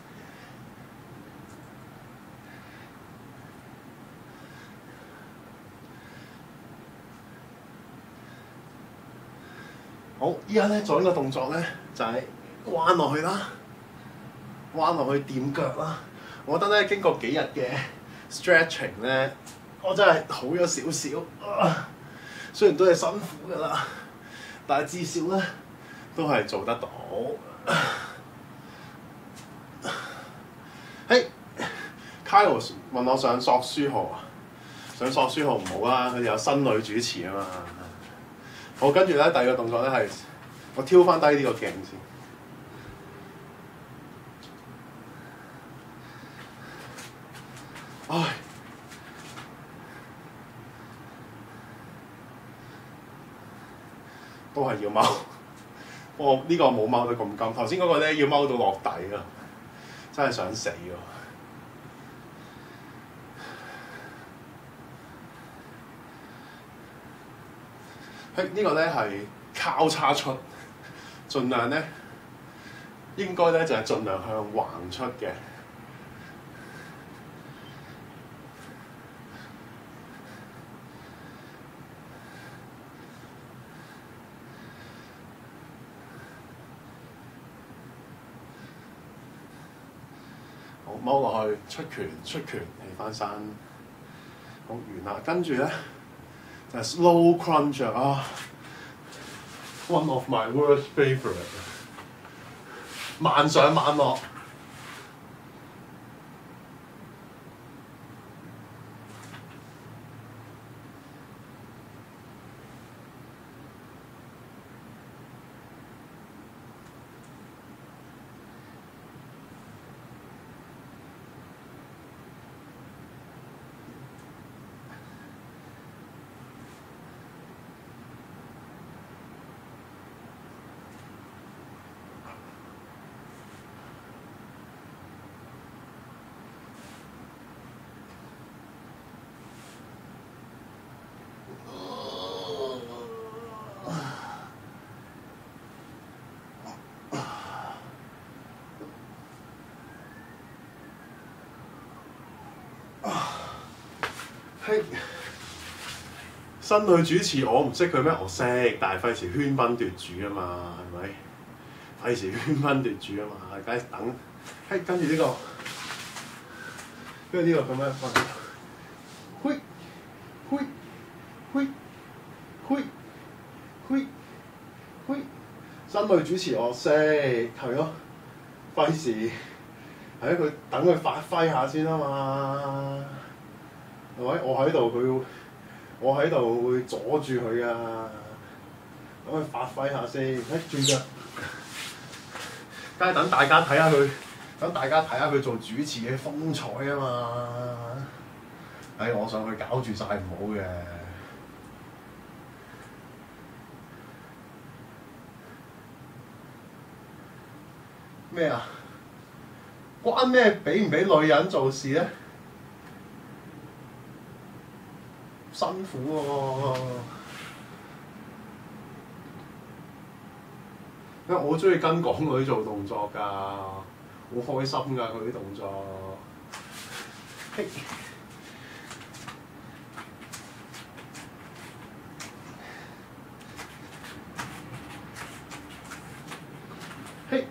好，依家咧做呢個動作咧，就係彎落去啦，彎落去掂腳啦。我覺得咧經過幾日嘅 stretching 咧，我真係好咗少少。雖然都係辛苦㗎啦，但係至少咧都係做得到。Kyle 問我上索書號啊，上索書號唔好啦，佢哋有新女主持啊嘛。好，跟住咧第二個動作咧係我挑翻低呢個鏡先。都係要踎，不過呢個冇踎到咁緊。頭先嗰個咧要踎到落底啊，真係想死喎！呢個咧係交叉出，盡量咧應該咧就係盡量向橫出嘅。好，踎落去出拳，起翻身，好完啦。跟住咧就係 slow crunch 啊 ，one of my worst favourite， 慢上慢落。 嘿，新女主持我唔識佢咩？我識，但係費事喧賓奪主啊嘛，係咪？費事喧賓奪主啊嘛，梗係等。嘿，跟住呢個，跟住呢個咁樣放喺度。嘿，嘿，嘿，嘿，嘿，嘿。新女主持我識，係咯，費事係佢等佢發揮下先啊嘛，係咪？我喺度會阻住佢啊，等佢發揮下先，轉腳，梗係等大家睇下佢，做主持嘅風采啊嘛，我上去搞住晒唔好嘅。咩啊？關咩俾唔俾女人做事咧？辛苦喎、因為我好中意跟港女做動作㗎，好開心㗎佢啲動作。嘿，嘿。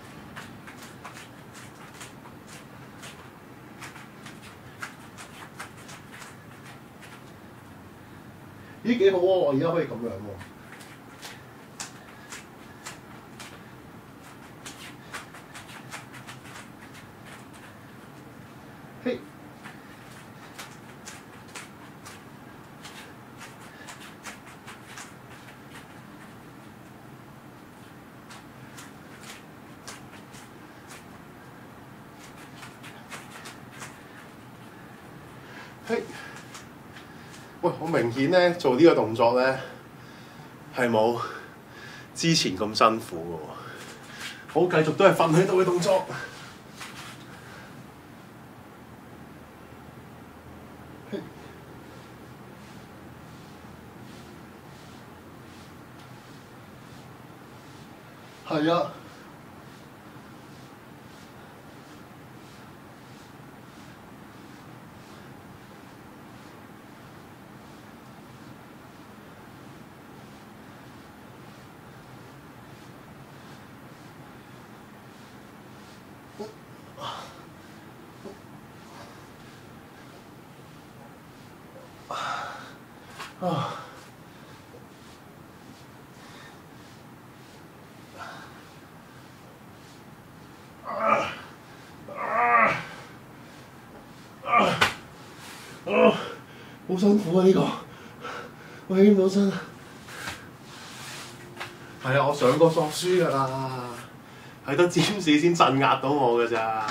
咦幾好喎！我而家可以咁樣喎。嘿，嘿。喂，我明顯咧做呢個動作咧係冇之前咁辛苦嘅喎，好繼續都係瞓喺度嘅動作。係啊。好辛苦啊！呢、個我起唔到身。係啊，我上過索書㗎啦，係得占士先鎮壓到我㗎咋。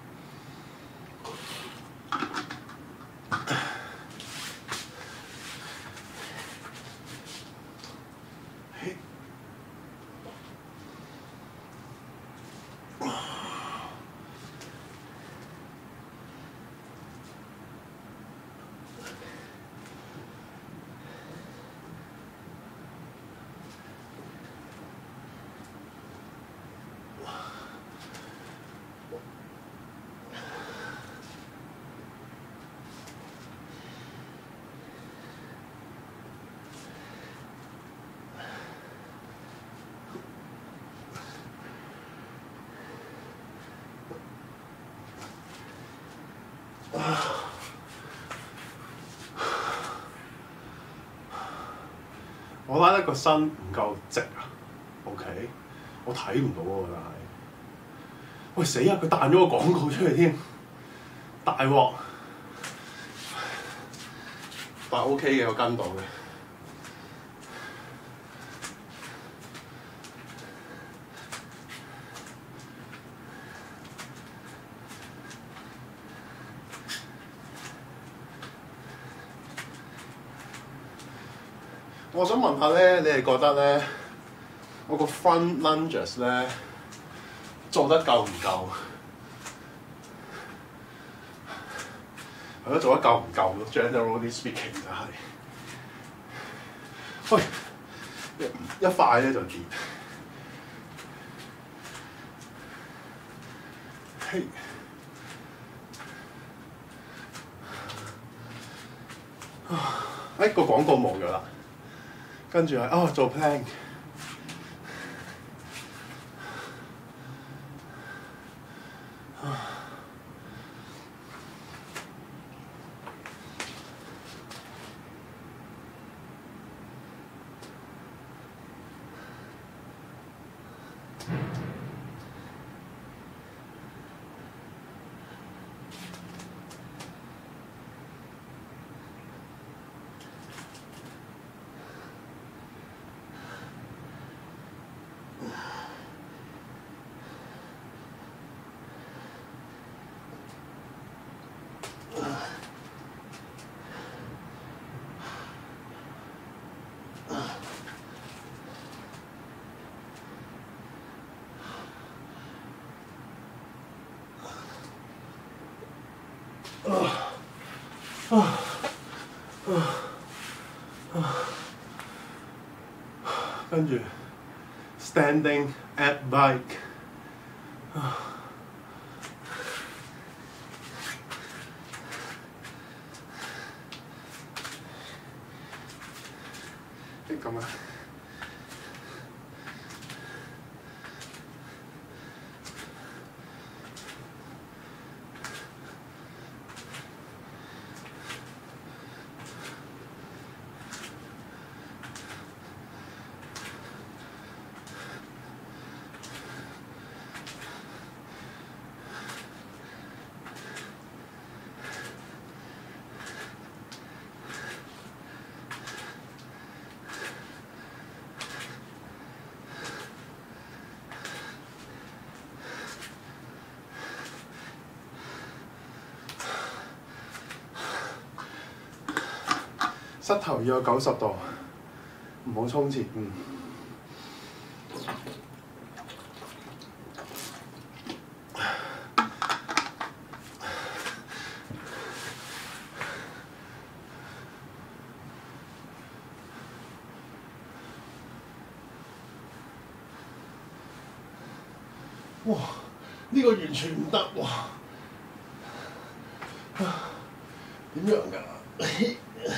我拉得個身唔夠直啊 ，OK，我睇唔到喎，但係，喂死啊！佢彈咗個廣告出嚟添，大鑊，但係 OK 嘅，我跟到嘅。我想問下咧，你哋覺得咧，我個 front lunges 咧做得夠唔夠？係咯，做得夠唔夠咯 ？Generally speaking 就係、喂，一塊咧就跌。嘿。 個廣告冇咗啦，跟住係做 plank。跟住 standing at bike， 咁啊。膝頭要有90度，唔好衝前。哇！呢個完全唔得喎，點樣㗎？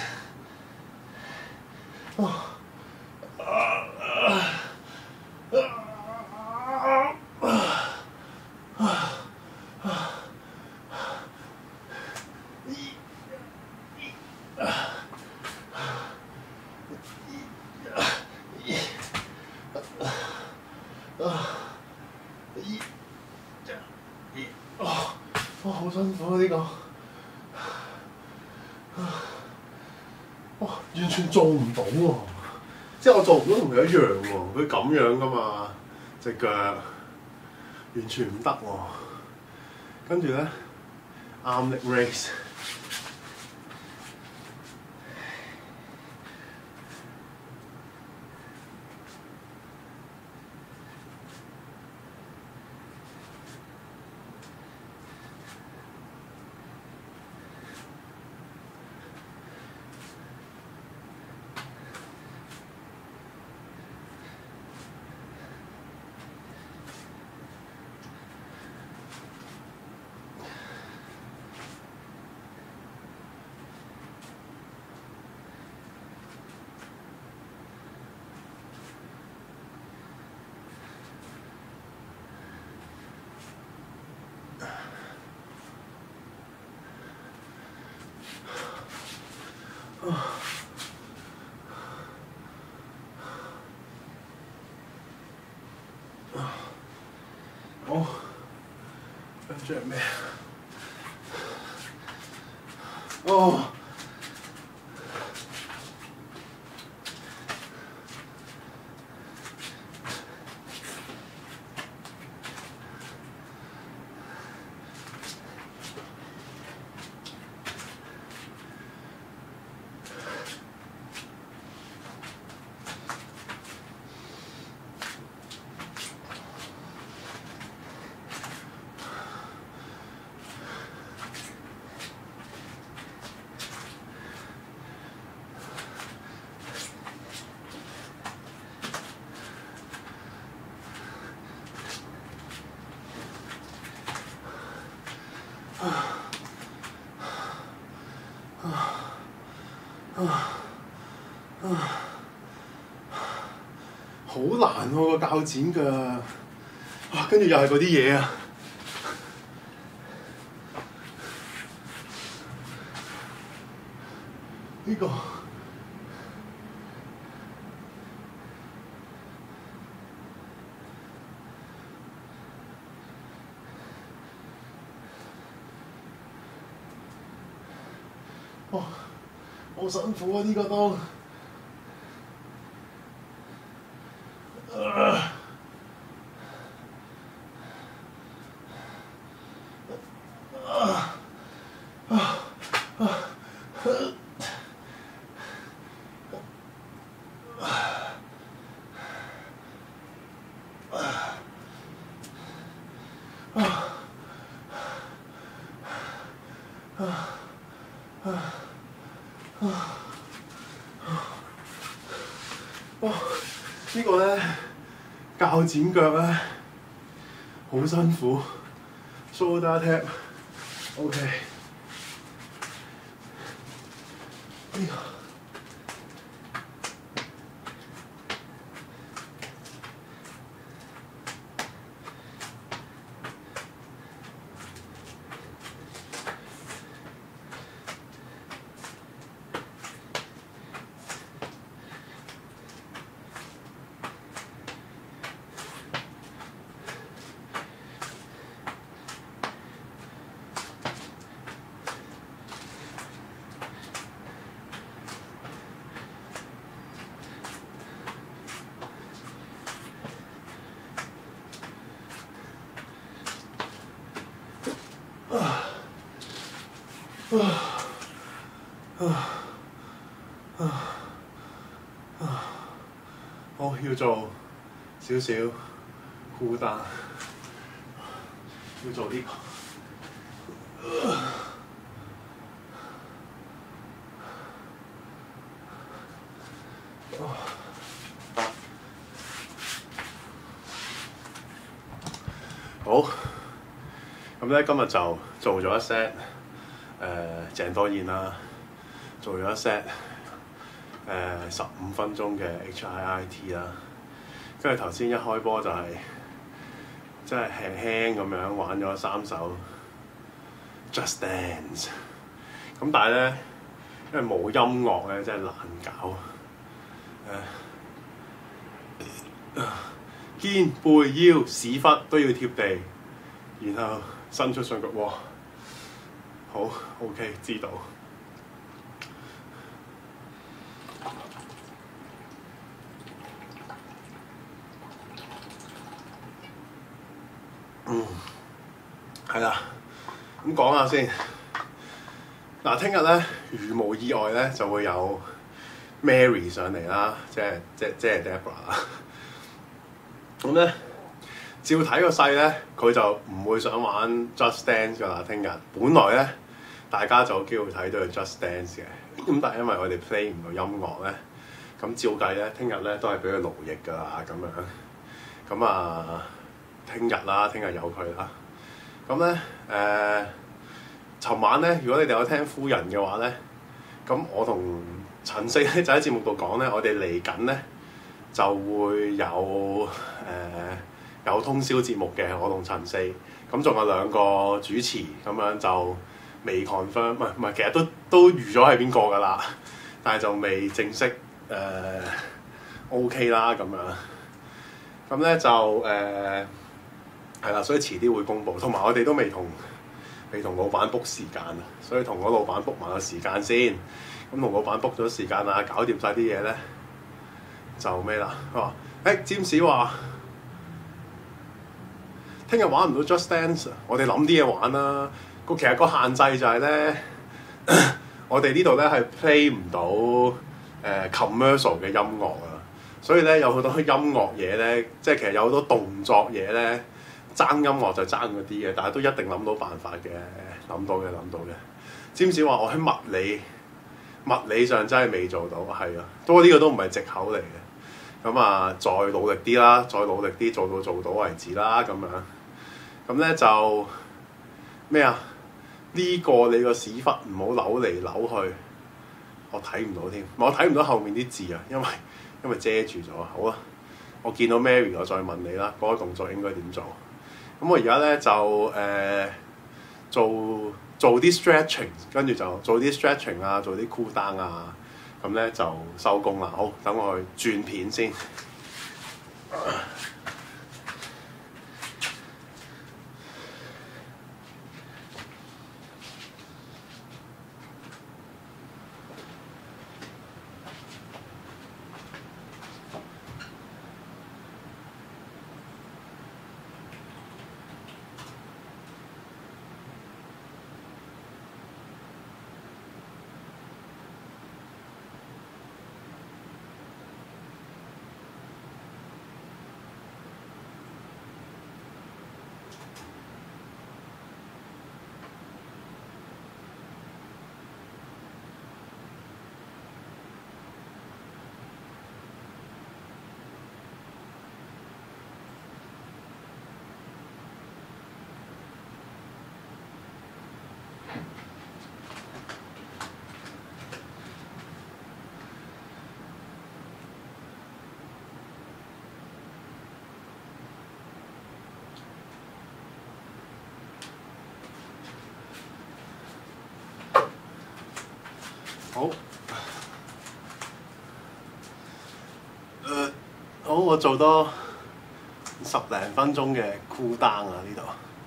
好辛苦啊！呢個，哇！完全做唔到喎，即係我做唔到同佢一樣喎，佢咁樣噶嘛，隻腳完全唔得喎。跟住咧 arm leg raise。好，跟住係咩？哦。 好難喎個鉸剪腳，哇！跟住又係嗰啲嘢啊！呢個哇，好辛苦啊！呢個都呢個咧鉸剪腳咧好辛苦 ，shoulder tap，OK，呢個。我要做少少護彈，要做呢個。好，咁咧今日就做咗一 set 鄭多燕啦，做咗一 set 15分鐘嘅 HIIT 啦，跟住頭先一開波就係即係輕輕咁樣玩咗3首 Just Dance， 咁但係咧因為冇音樂咧真係難搞，肩背腰屎忽都要貼地，然後伸出上腳，哇！好 OK， 知道。係啦，咁講下先。嗱，聽日咧如無意外咧就會有 Mary 上嚟啦，即係 Deborah 啦。咁咧照睇個勢咧，佢就唔會想玩 Just Dance 噶啦。聽日本來咧大家就有機會睇到佢 Just Dance 嘅，咁但係因為我哋 play 唔到音樂咧，咁照計咧聽日咧都係俾佢勞役噶啦咁樣。咁啊，聽日有佢啦。咁咧尋晚咧，如果你哋有聽夫人嘅話咧，咁我同陳四咧就喺節目度講咧，我哋嚟緊咧就會有通宵節目嘅，我同陳四，咁仲有2個主持，咁樣就未 confirm， 唔係，其實都預咗係邊個㗎啦，但係就未正式OK 啦咁樣，咁咧就係啦，所以遲啲會公佈，同埋我哋都未同老闆 book 時間啊，所以同個老闆 book 埋個時間先，咁同老闆 book 咗時間啊，搞掂晒啲嘢咧，就咩啦？佢話James 話聽日玩唔到 Just Dance， 我哋諗啲嘢玩啦。其實個限制就係咧，我哋呢度咧係 play 唔到commercial 嘅音樂啊，所以咧有好多音樂嘢咧，即係其實有好多動作嘢咧。爭音樂就爭嗰啲嘅，但係都一定諗到辦法嘅，諗到嘅。James話我喺物理上真係未做到，係啊，不過呢個都唔係藉口嚟嘅。咁啊，再努力啲啦，再努力啲做到為止啦，咁樣。咁咧就咩啊？呢個你個屎忽唔好扭嚟扭去。 我睇唔到添，我睇唔到後面啲字啊，因為遮住咗。好啊，我見到 Mary， 我再問你啦，嗰個動作應該點做？咁我而家咧就做啲 stretching， 跟住就做啲 stretching 啊，做啲 cool down 啊，咁咧就收工啦。好，等我去轉片先。好，好，我做多10零分鐘嘅 cool down 啊呢度。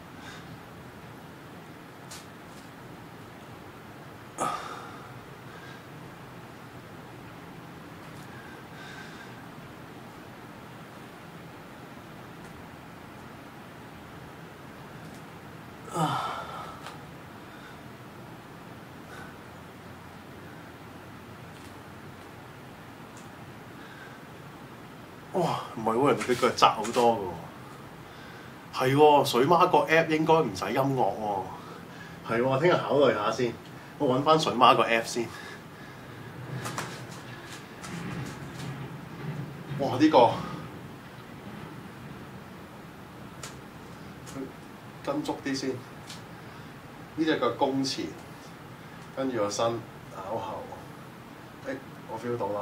哇，唔係喎，人哋嘅腳窄好多嘅喎。係喎，水媽個 app 應該唔使音樂喎。係喎，聽日考慮下先。我揾翻水媽個 app 先。哇！呢個跟足啲先。呢隻腳弓前，跟住個身咬後。我 feel 到啦。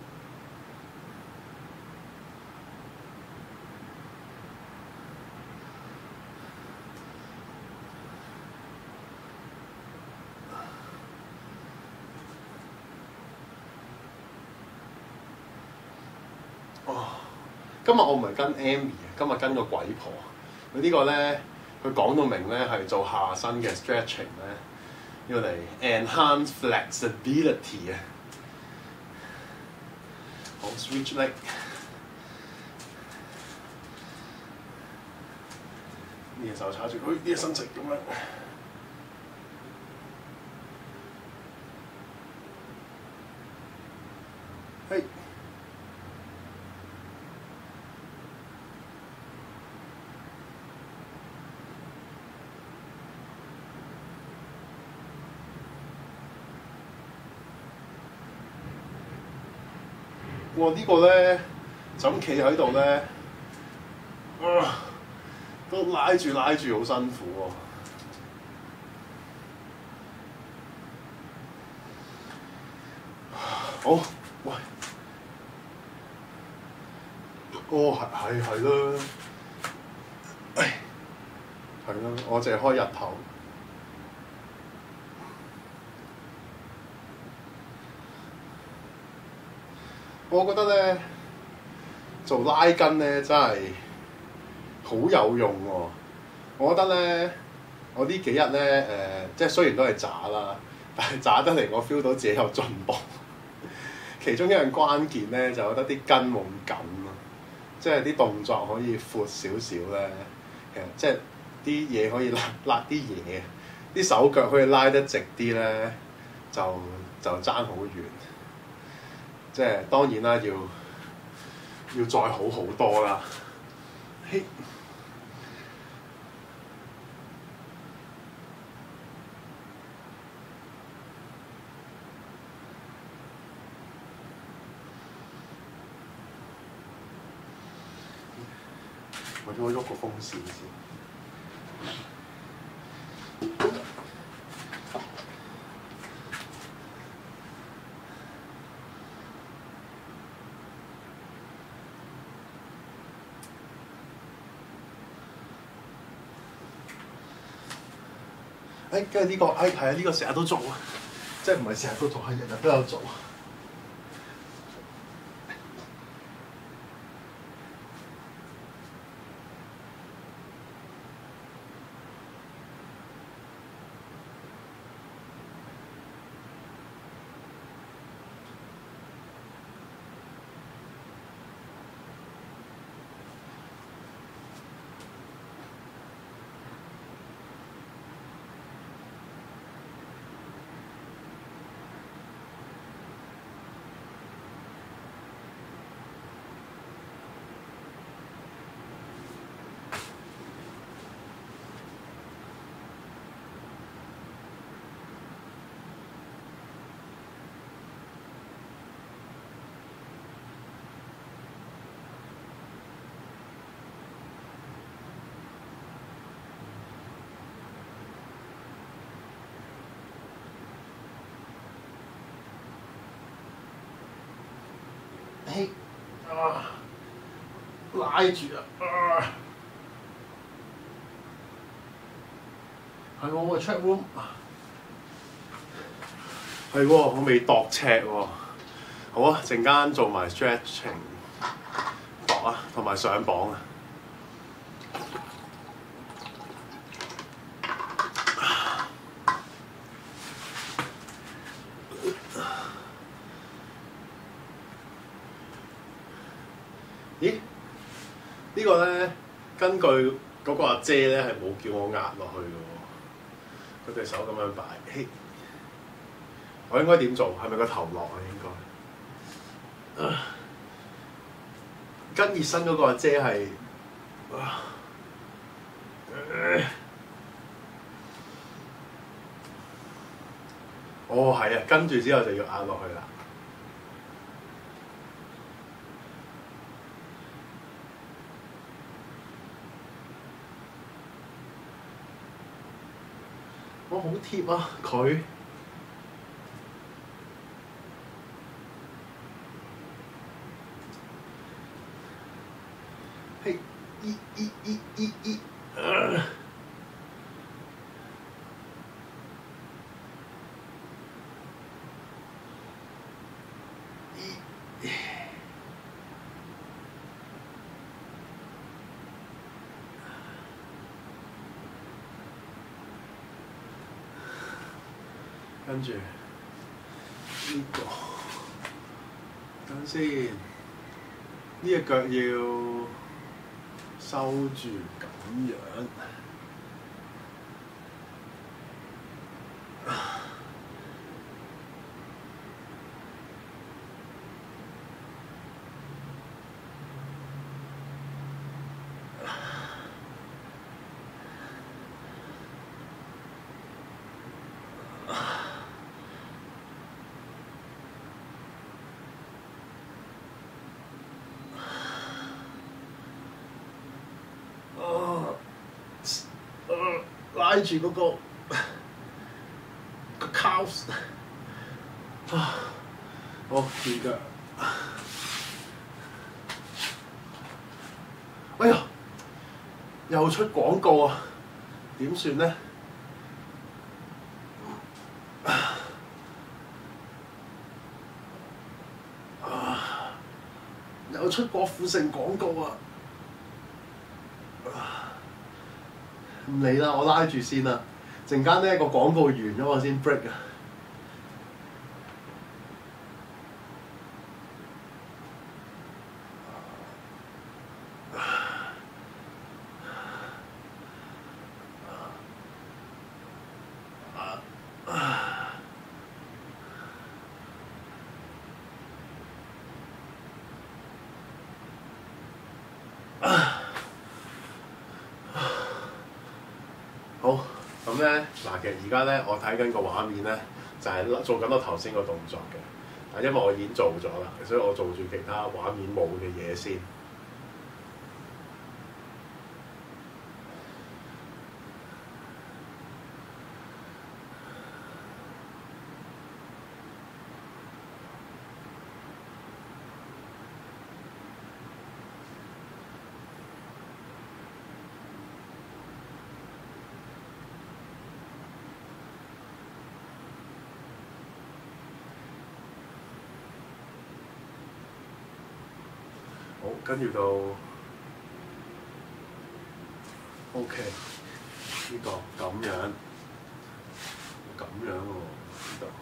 今日我唔係跟 Amy 今日跟個鬼婆。佢呢個咧，佢講到明咧係做下身嘅 stretching 咧，要嚟 enhance flexibility 啊。好 switch leg， 呢隻手叉住佢，呢隻伸直咁樣。嘿。哇！呢個咧就咁企喺度咧，都拉住好辛苦喎。好，喂，係啦，係啦，我淨係開日頭。我覺得咧做拉筋咧真係好有用喎。我覺得咧，我呢幾日咧即係雖然都係渣啦，但係渣得嚟我 feel 到自己有進步。其中一樣關鍵咧，就覺得啲筋冇咁緊咯，即係啲動作可以闊少少咧。其實即係啲嘢可以拉啲嘢，啲手腳可以拉得直啲咧，就爭好遠。即係當然啦，要再好好多啦。嘿，我喐個風扇先。 跟住呢個係啊，呢個成日都做啊，即係唔係成日都做，係日日都有做。拉住啊！係喎，我 check room 係喎，我未度尺喎。好啊，陣間做埋 stretching 度啊，同埋上磅啊。咦？呢個咧，根據嗰個阿姐咧係冇叫我壓落去嘅喎，佢對手咁樣擺，我應該點做？係咪個頭落啊？應該。跟熱身嗰個阿姐係，哦係啊，跟住之後就要壓落去啦。我好貼啊佢。嘿，跟住呢個，等先，呢隻腳要收住咁樣。拉住嗰個 calves 好而家，哎呀，又出廣告啊！點算咧？又出郭富城廣告啊！唔理啦，我拉住先啦。陣間咧個廣告完咗，我先 break 啊。好，咁咧嗱，其實而家咧我睇緊個畫面咧，就係做緊我頭先個動作嘅，但因為我已經做咗啦，所以我做住其他畫面冇嘅嘢先。 跟住到 OK 呢個咁樣喎，呢度。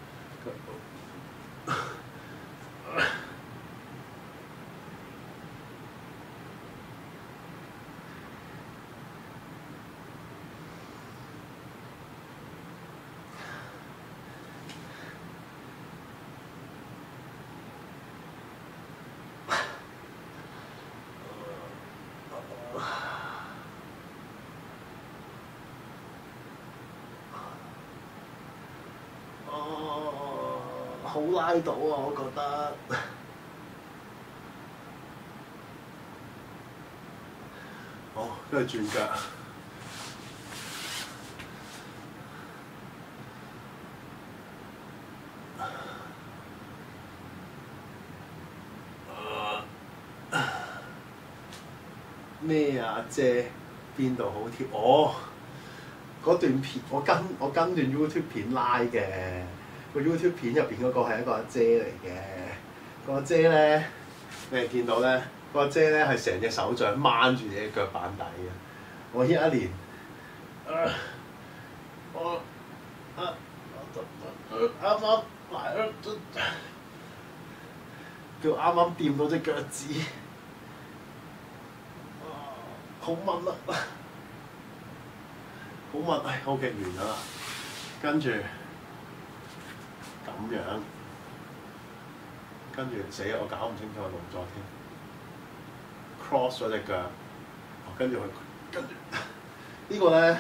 好拉到啊！我覺得，好，跟住轉腳，咩啊？姐邊度好貼？嗰段片我跟段 YouTube 片拉嘅。個 YouTube 片入邊嗰個係一個阿姐嚟嘅，個阿姐咧，你係見到咧，個阿姐咧係成隻手掌掹住你嘅腳板底嘅。我呢一年，我啱啱埋咗，叫啱啱掂到隻腳趾，好密啊！好密，OK 完咗啦，跟住。咁樣，跟住死我搞唔清楚個動作添 ，cross 咗隻腳，跟住呢個咧，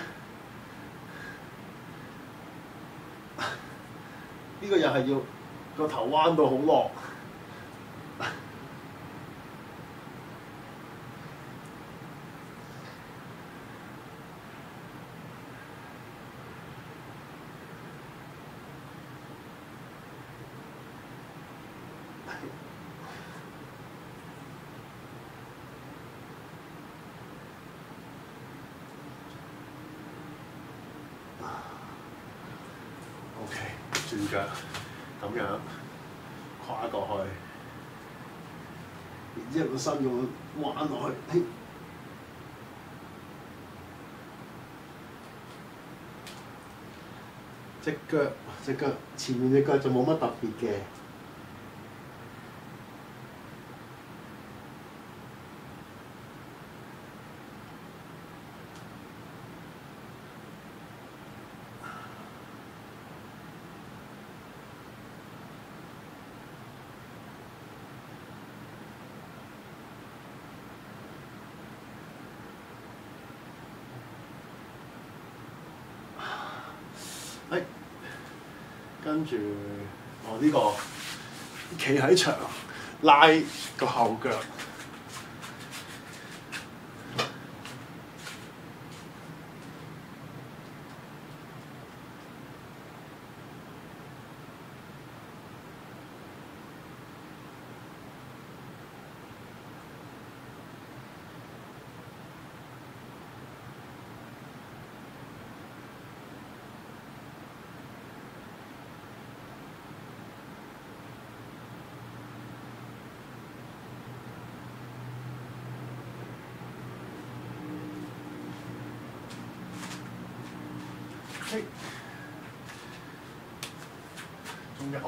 呢個又係要個頭彎到好落。OK， 轉腳咁樣跨過去，然之後個身用彎落去，隻腳前面隻腳就冇乜特別嘅。跟住呢個企喺牆拉個後腳，仲有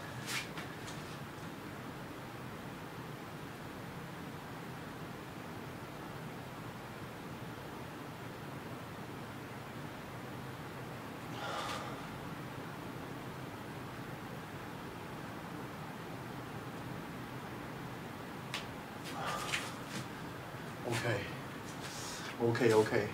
OK，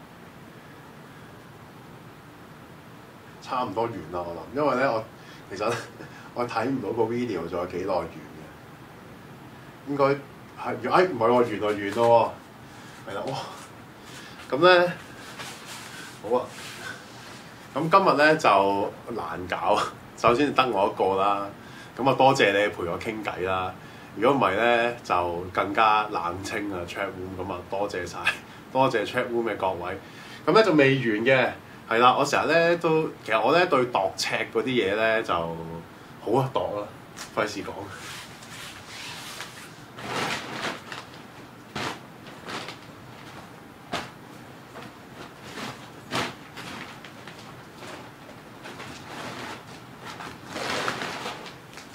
差唔多完啦我諗，因為咧其實我睇唔到個 video 仲有幾耐完嘅，應該係唔係喎，原來完咯喎，係啦，哇！咁咧好啊，咁今日咧就難搞，首先得我一個啦，咁啊多謝你陪我傾偈啦。如果唔係咧，就更加冷清啊 chat room 咁啊，多謝晒，多謝 chat room 嘅各位。咁咧就未完嘅，係啦，我成日咧都其實我咧對度尺嗰啲嘢咧就好啊度啦，費事講。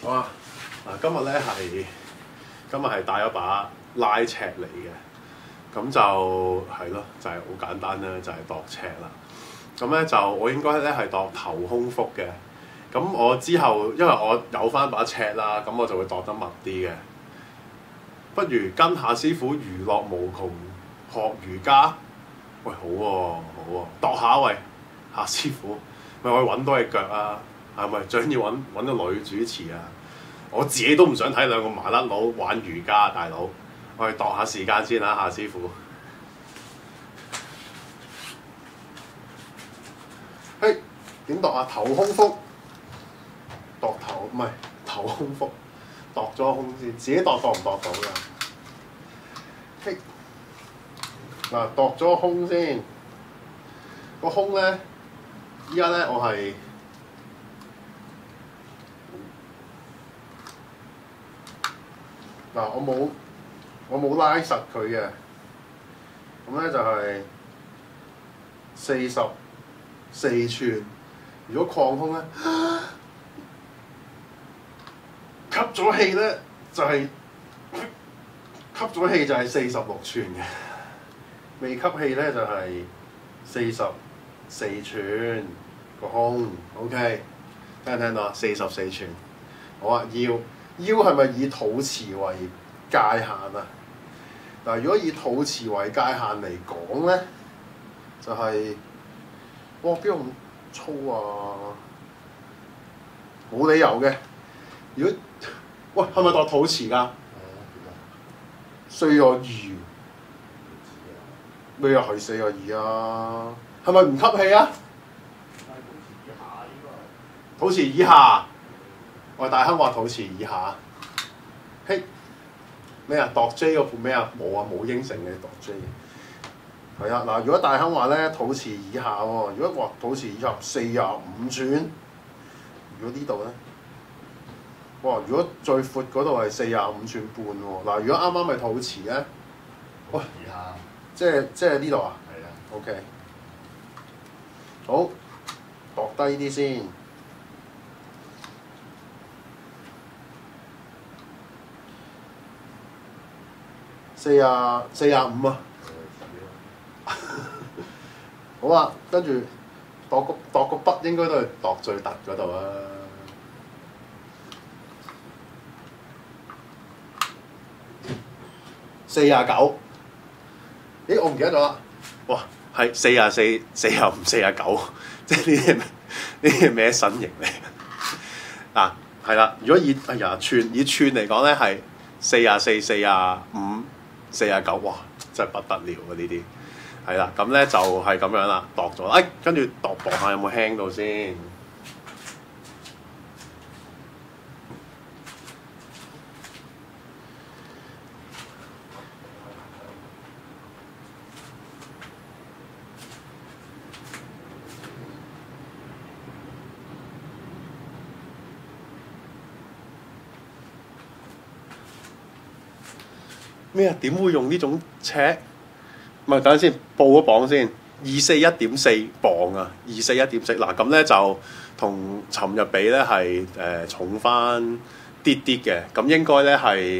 好啊！嗱，今日係帶咗把拉尺嚟嘅，咁就係咯，就係好簡單啦，就係度尺啦。咁咧就我應該咧係度頭胸腹嘅。咁我之後因為我有翻把尺啦，咁我就會度得密啲嘅。不如跟夏師傅娛樂無窮學瑜伽。喂，好喎、好喎、度下喂，夏師傅，咪我揾多隻腳啊！係咪最緊要揾個女主持啊？我自己都唔想睇兩個麻甩佬玩瑜伽，大佬。我哋度下時間先啦，夏師傅。嘿，點度啊？頭胸腹，度頭唔係頭胸腹，度咗胸先，自己度唔度到㗎？嘿，嗱，度咗胸先，個胸咧，依家咧我係。嗱，我冇拉實佢嘅，咁咧就係44寸。如果擴胸咧，吸咗氣咧就係、吸咗氣就係46寸嘅，未吸氣咧就係44寸個胸。OK， 聽唔聽到啊？44寸。好啊，腰係咪以肚臍為界限啊？嗱，如果以肚臍為界限嚟講咧，就係、哇邊有咁粗啊？冇理由嘅。如果喂係咪度肚臍㗎？42，咩又係42啊？係咪唔吸氣啊？肚臍以下。我大亨話肚臍以下，嘿咩啊？度 J 嗰盤咩啊？冇啊，冇應承嘅度 J。係啊，嗱，如果大亨話咧肚臍以下喎，如果話肚臍以下45寸，如果呢度咧，哇！如果最闊嗰度係45寸半喎，嗱，如果啱啱咪肚臍咧，喂， 以下， 即係呢度啊？ 係啊。 OK， 好，度低啲先。45啊！好啦，跟住度個筆應該都係度最突嗰度啊。49，咦？我唔記得咗啦。哇，係44、45、49，即係呢啲係咩身形嚟？嗱，係啦。如果以寸嚟講咧，係44、45、49，哇！真係不得了啊！呢啲係啦，咁咧就係咁樣啦，度咗。跟住度下有冇輕到先？咩啊？點會用呢種尺？唔係，等陣先，報咗磅先，241.4磅啊，241.4。嗱，咁咧就同尋日比咧係重翻啲啲嘅。咁應該咧係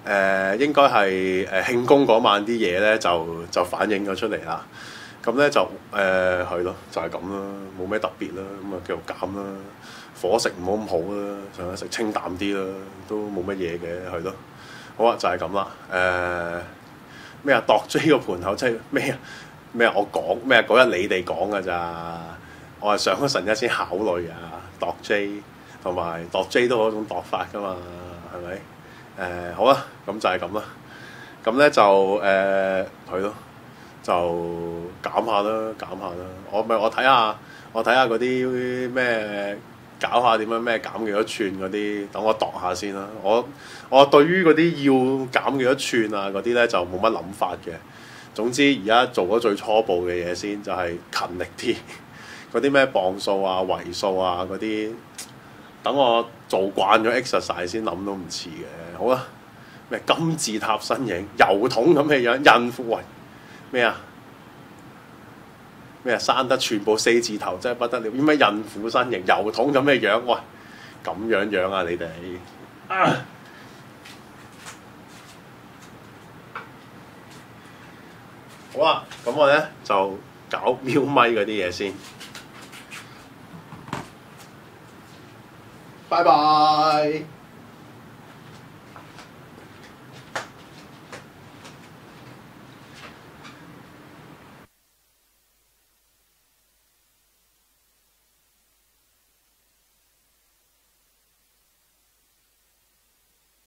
慶功嗰晚啲嘢咧就反映咗出嚟啦。咁咧就係咯，就係咁啦，冇咩特別啦。咁啊繼續減啦，伙食唔好咁好啦，想食清淡啲啦，都冇乜嘢嘅，係咯。好啊，就係咁啦。咩啊？度 J 個盤口即係咩啊？咩啊？我講咩啊？嗰日你哋講㗎咋？我係上咗神一先考慮啊。度 J 同埋度 J 都係一種度法㗎嘛，係咪？好啦，咁就係咁啦。咁咧就係咯，就減下啦。我睇下嗰啲咩。搞下點樣咩減幾多寸嗰啲，等我度下先啦。我對於嗰啲要減幾多寸啊嗰啲咧就冇乜諗法嘅。總之而家做咗最初步嘅嘢先，就係勤力啲。嗰啲咩磅數啊、圍數啊嗰啲，等我做慣咗 exercise 先諗都唔遲嘅。好啦，咩金字塔身形、油桶咁嘅樣，孕婦喂咩啊？咩啊？生得全部4字頭真係不得了，點解孕婦身形、油桶咁嘅樣？喂， 咁樣啊，你哋啊！好啦，咁我咧就搞瞄咪嗰啲嘢先。拜拜。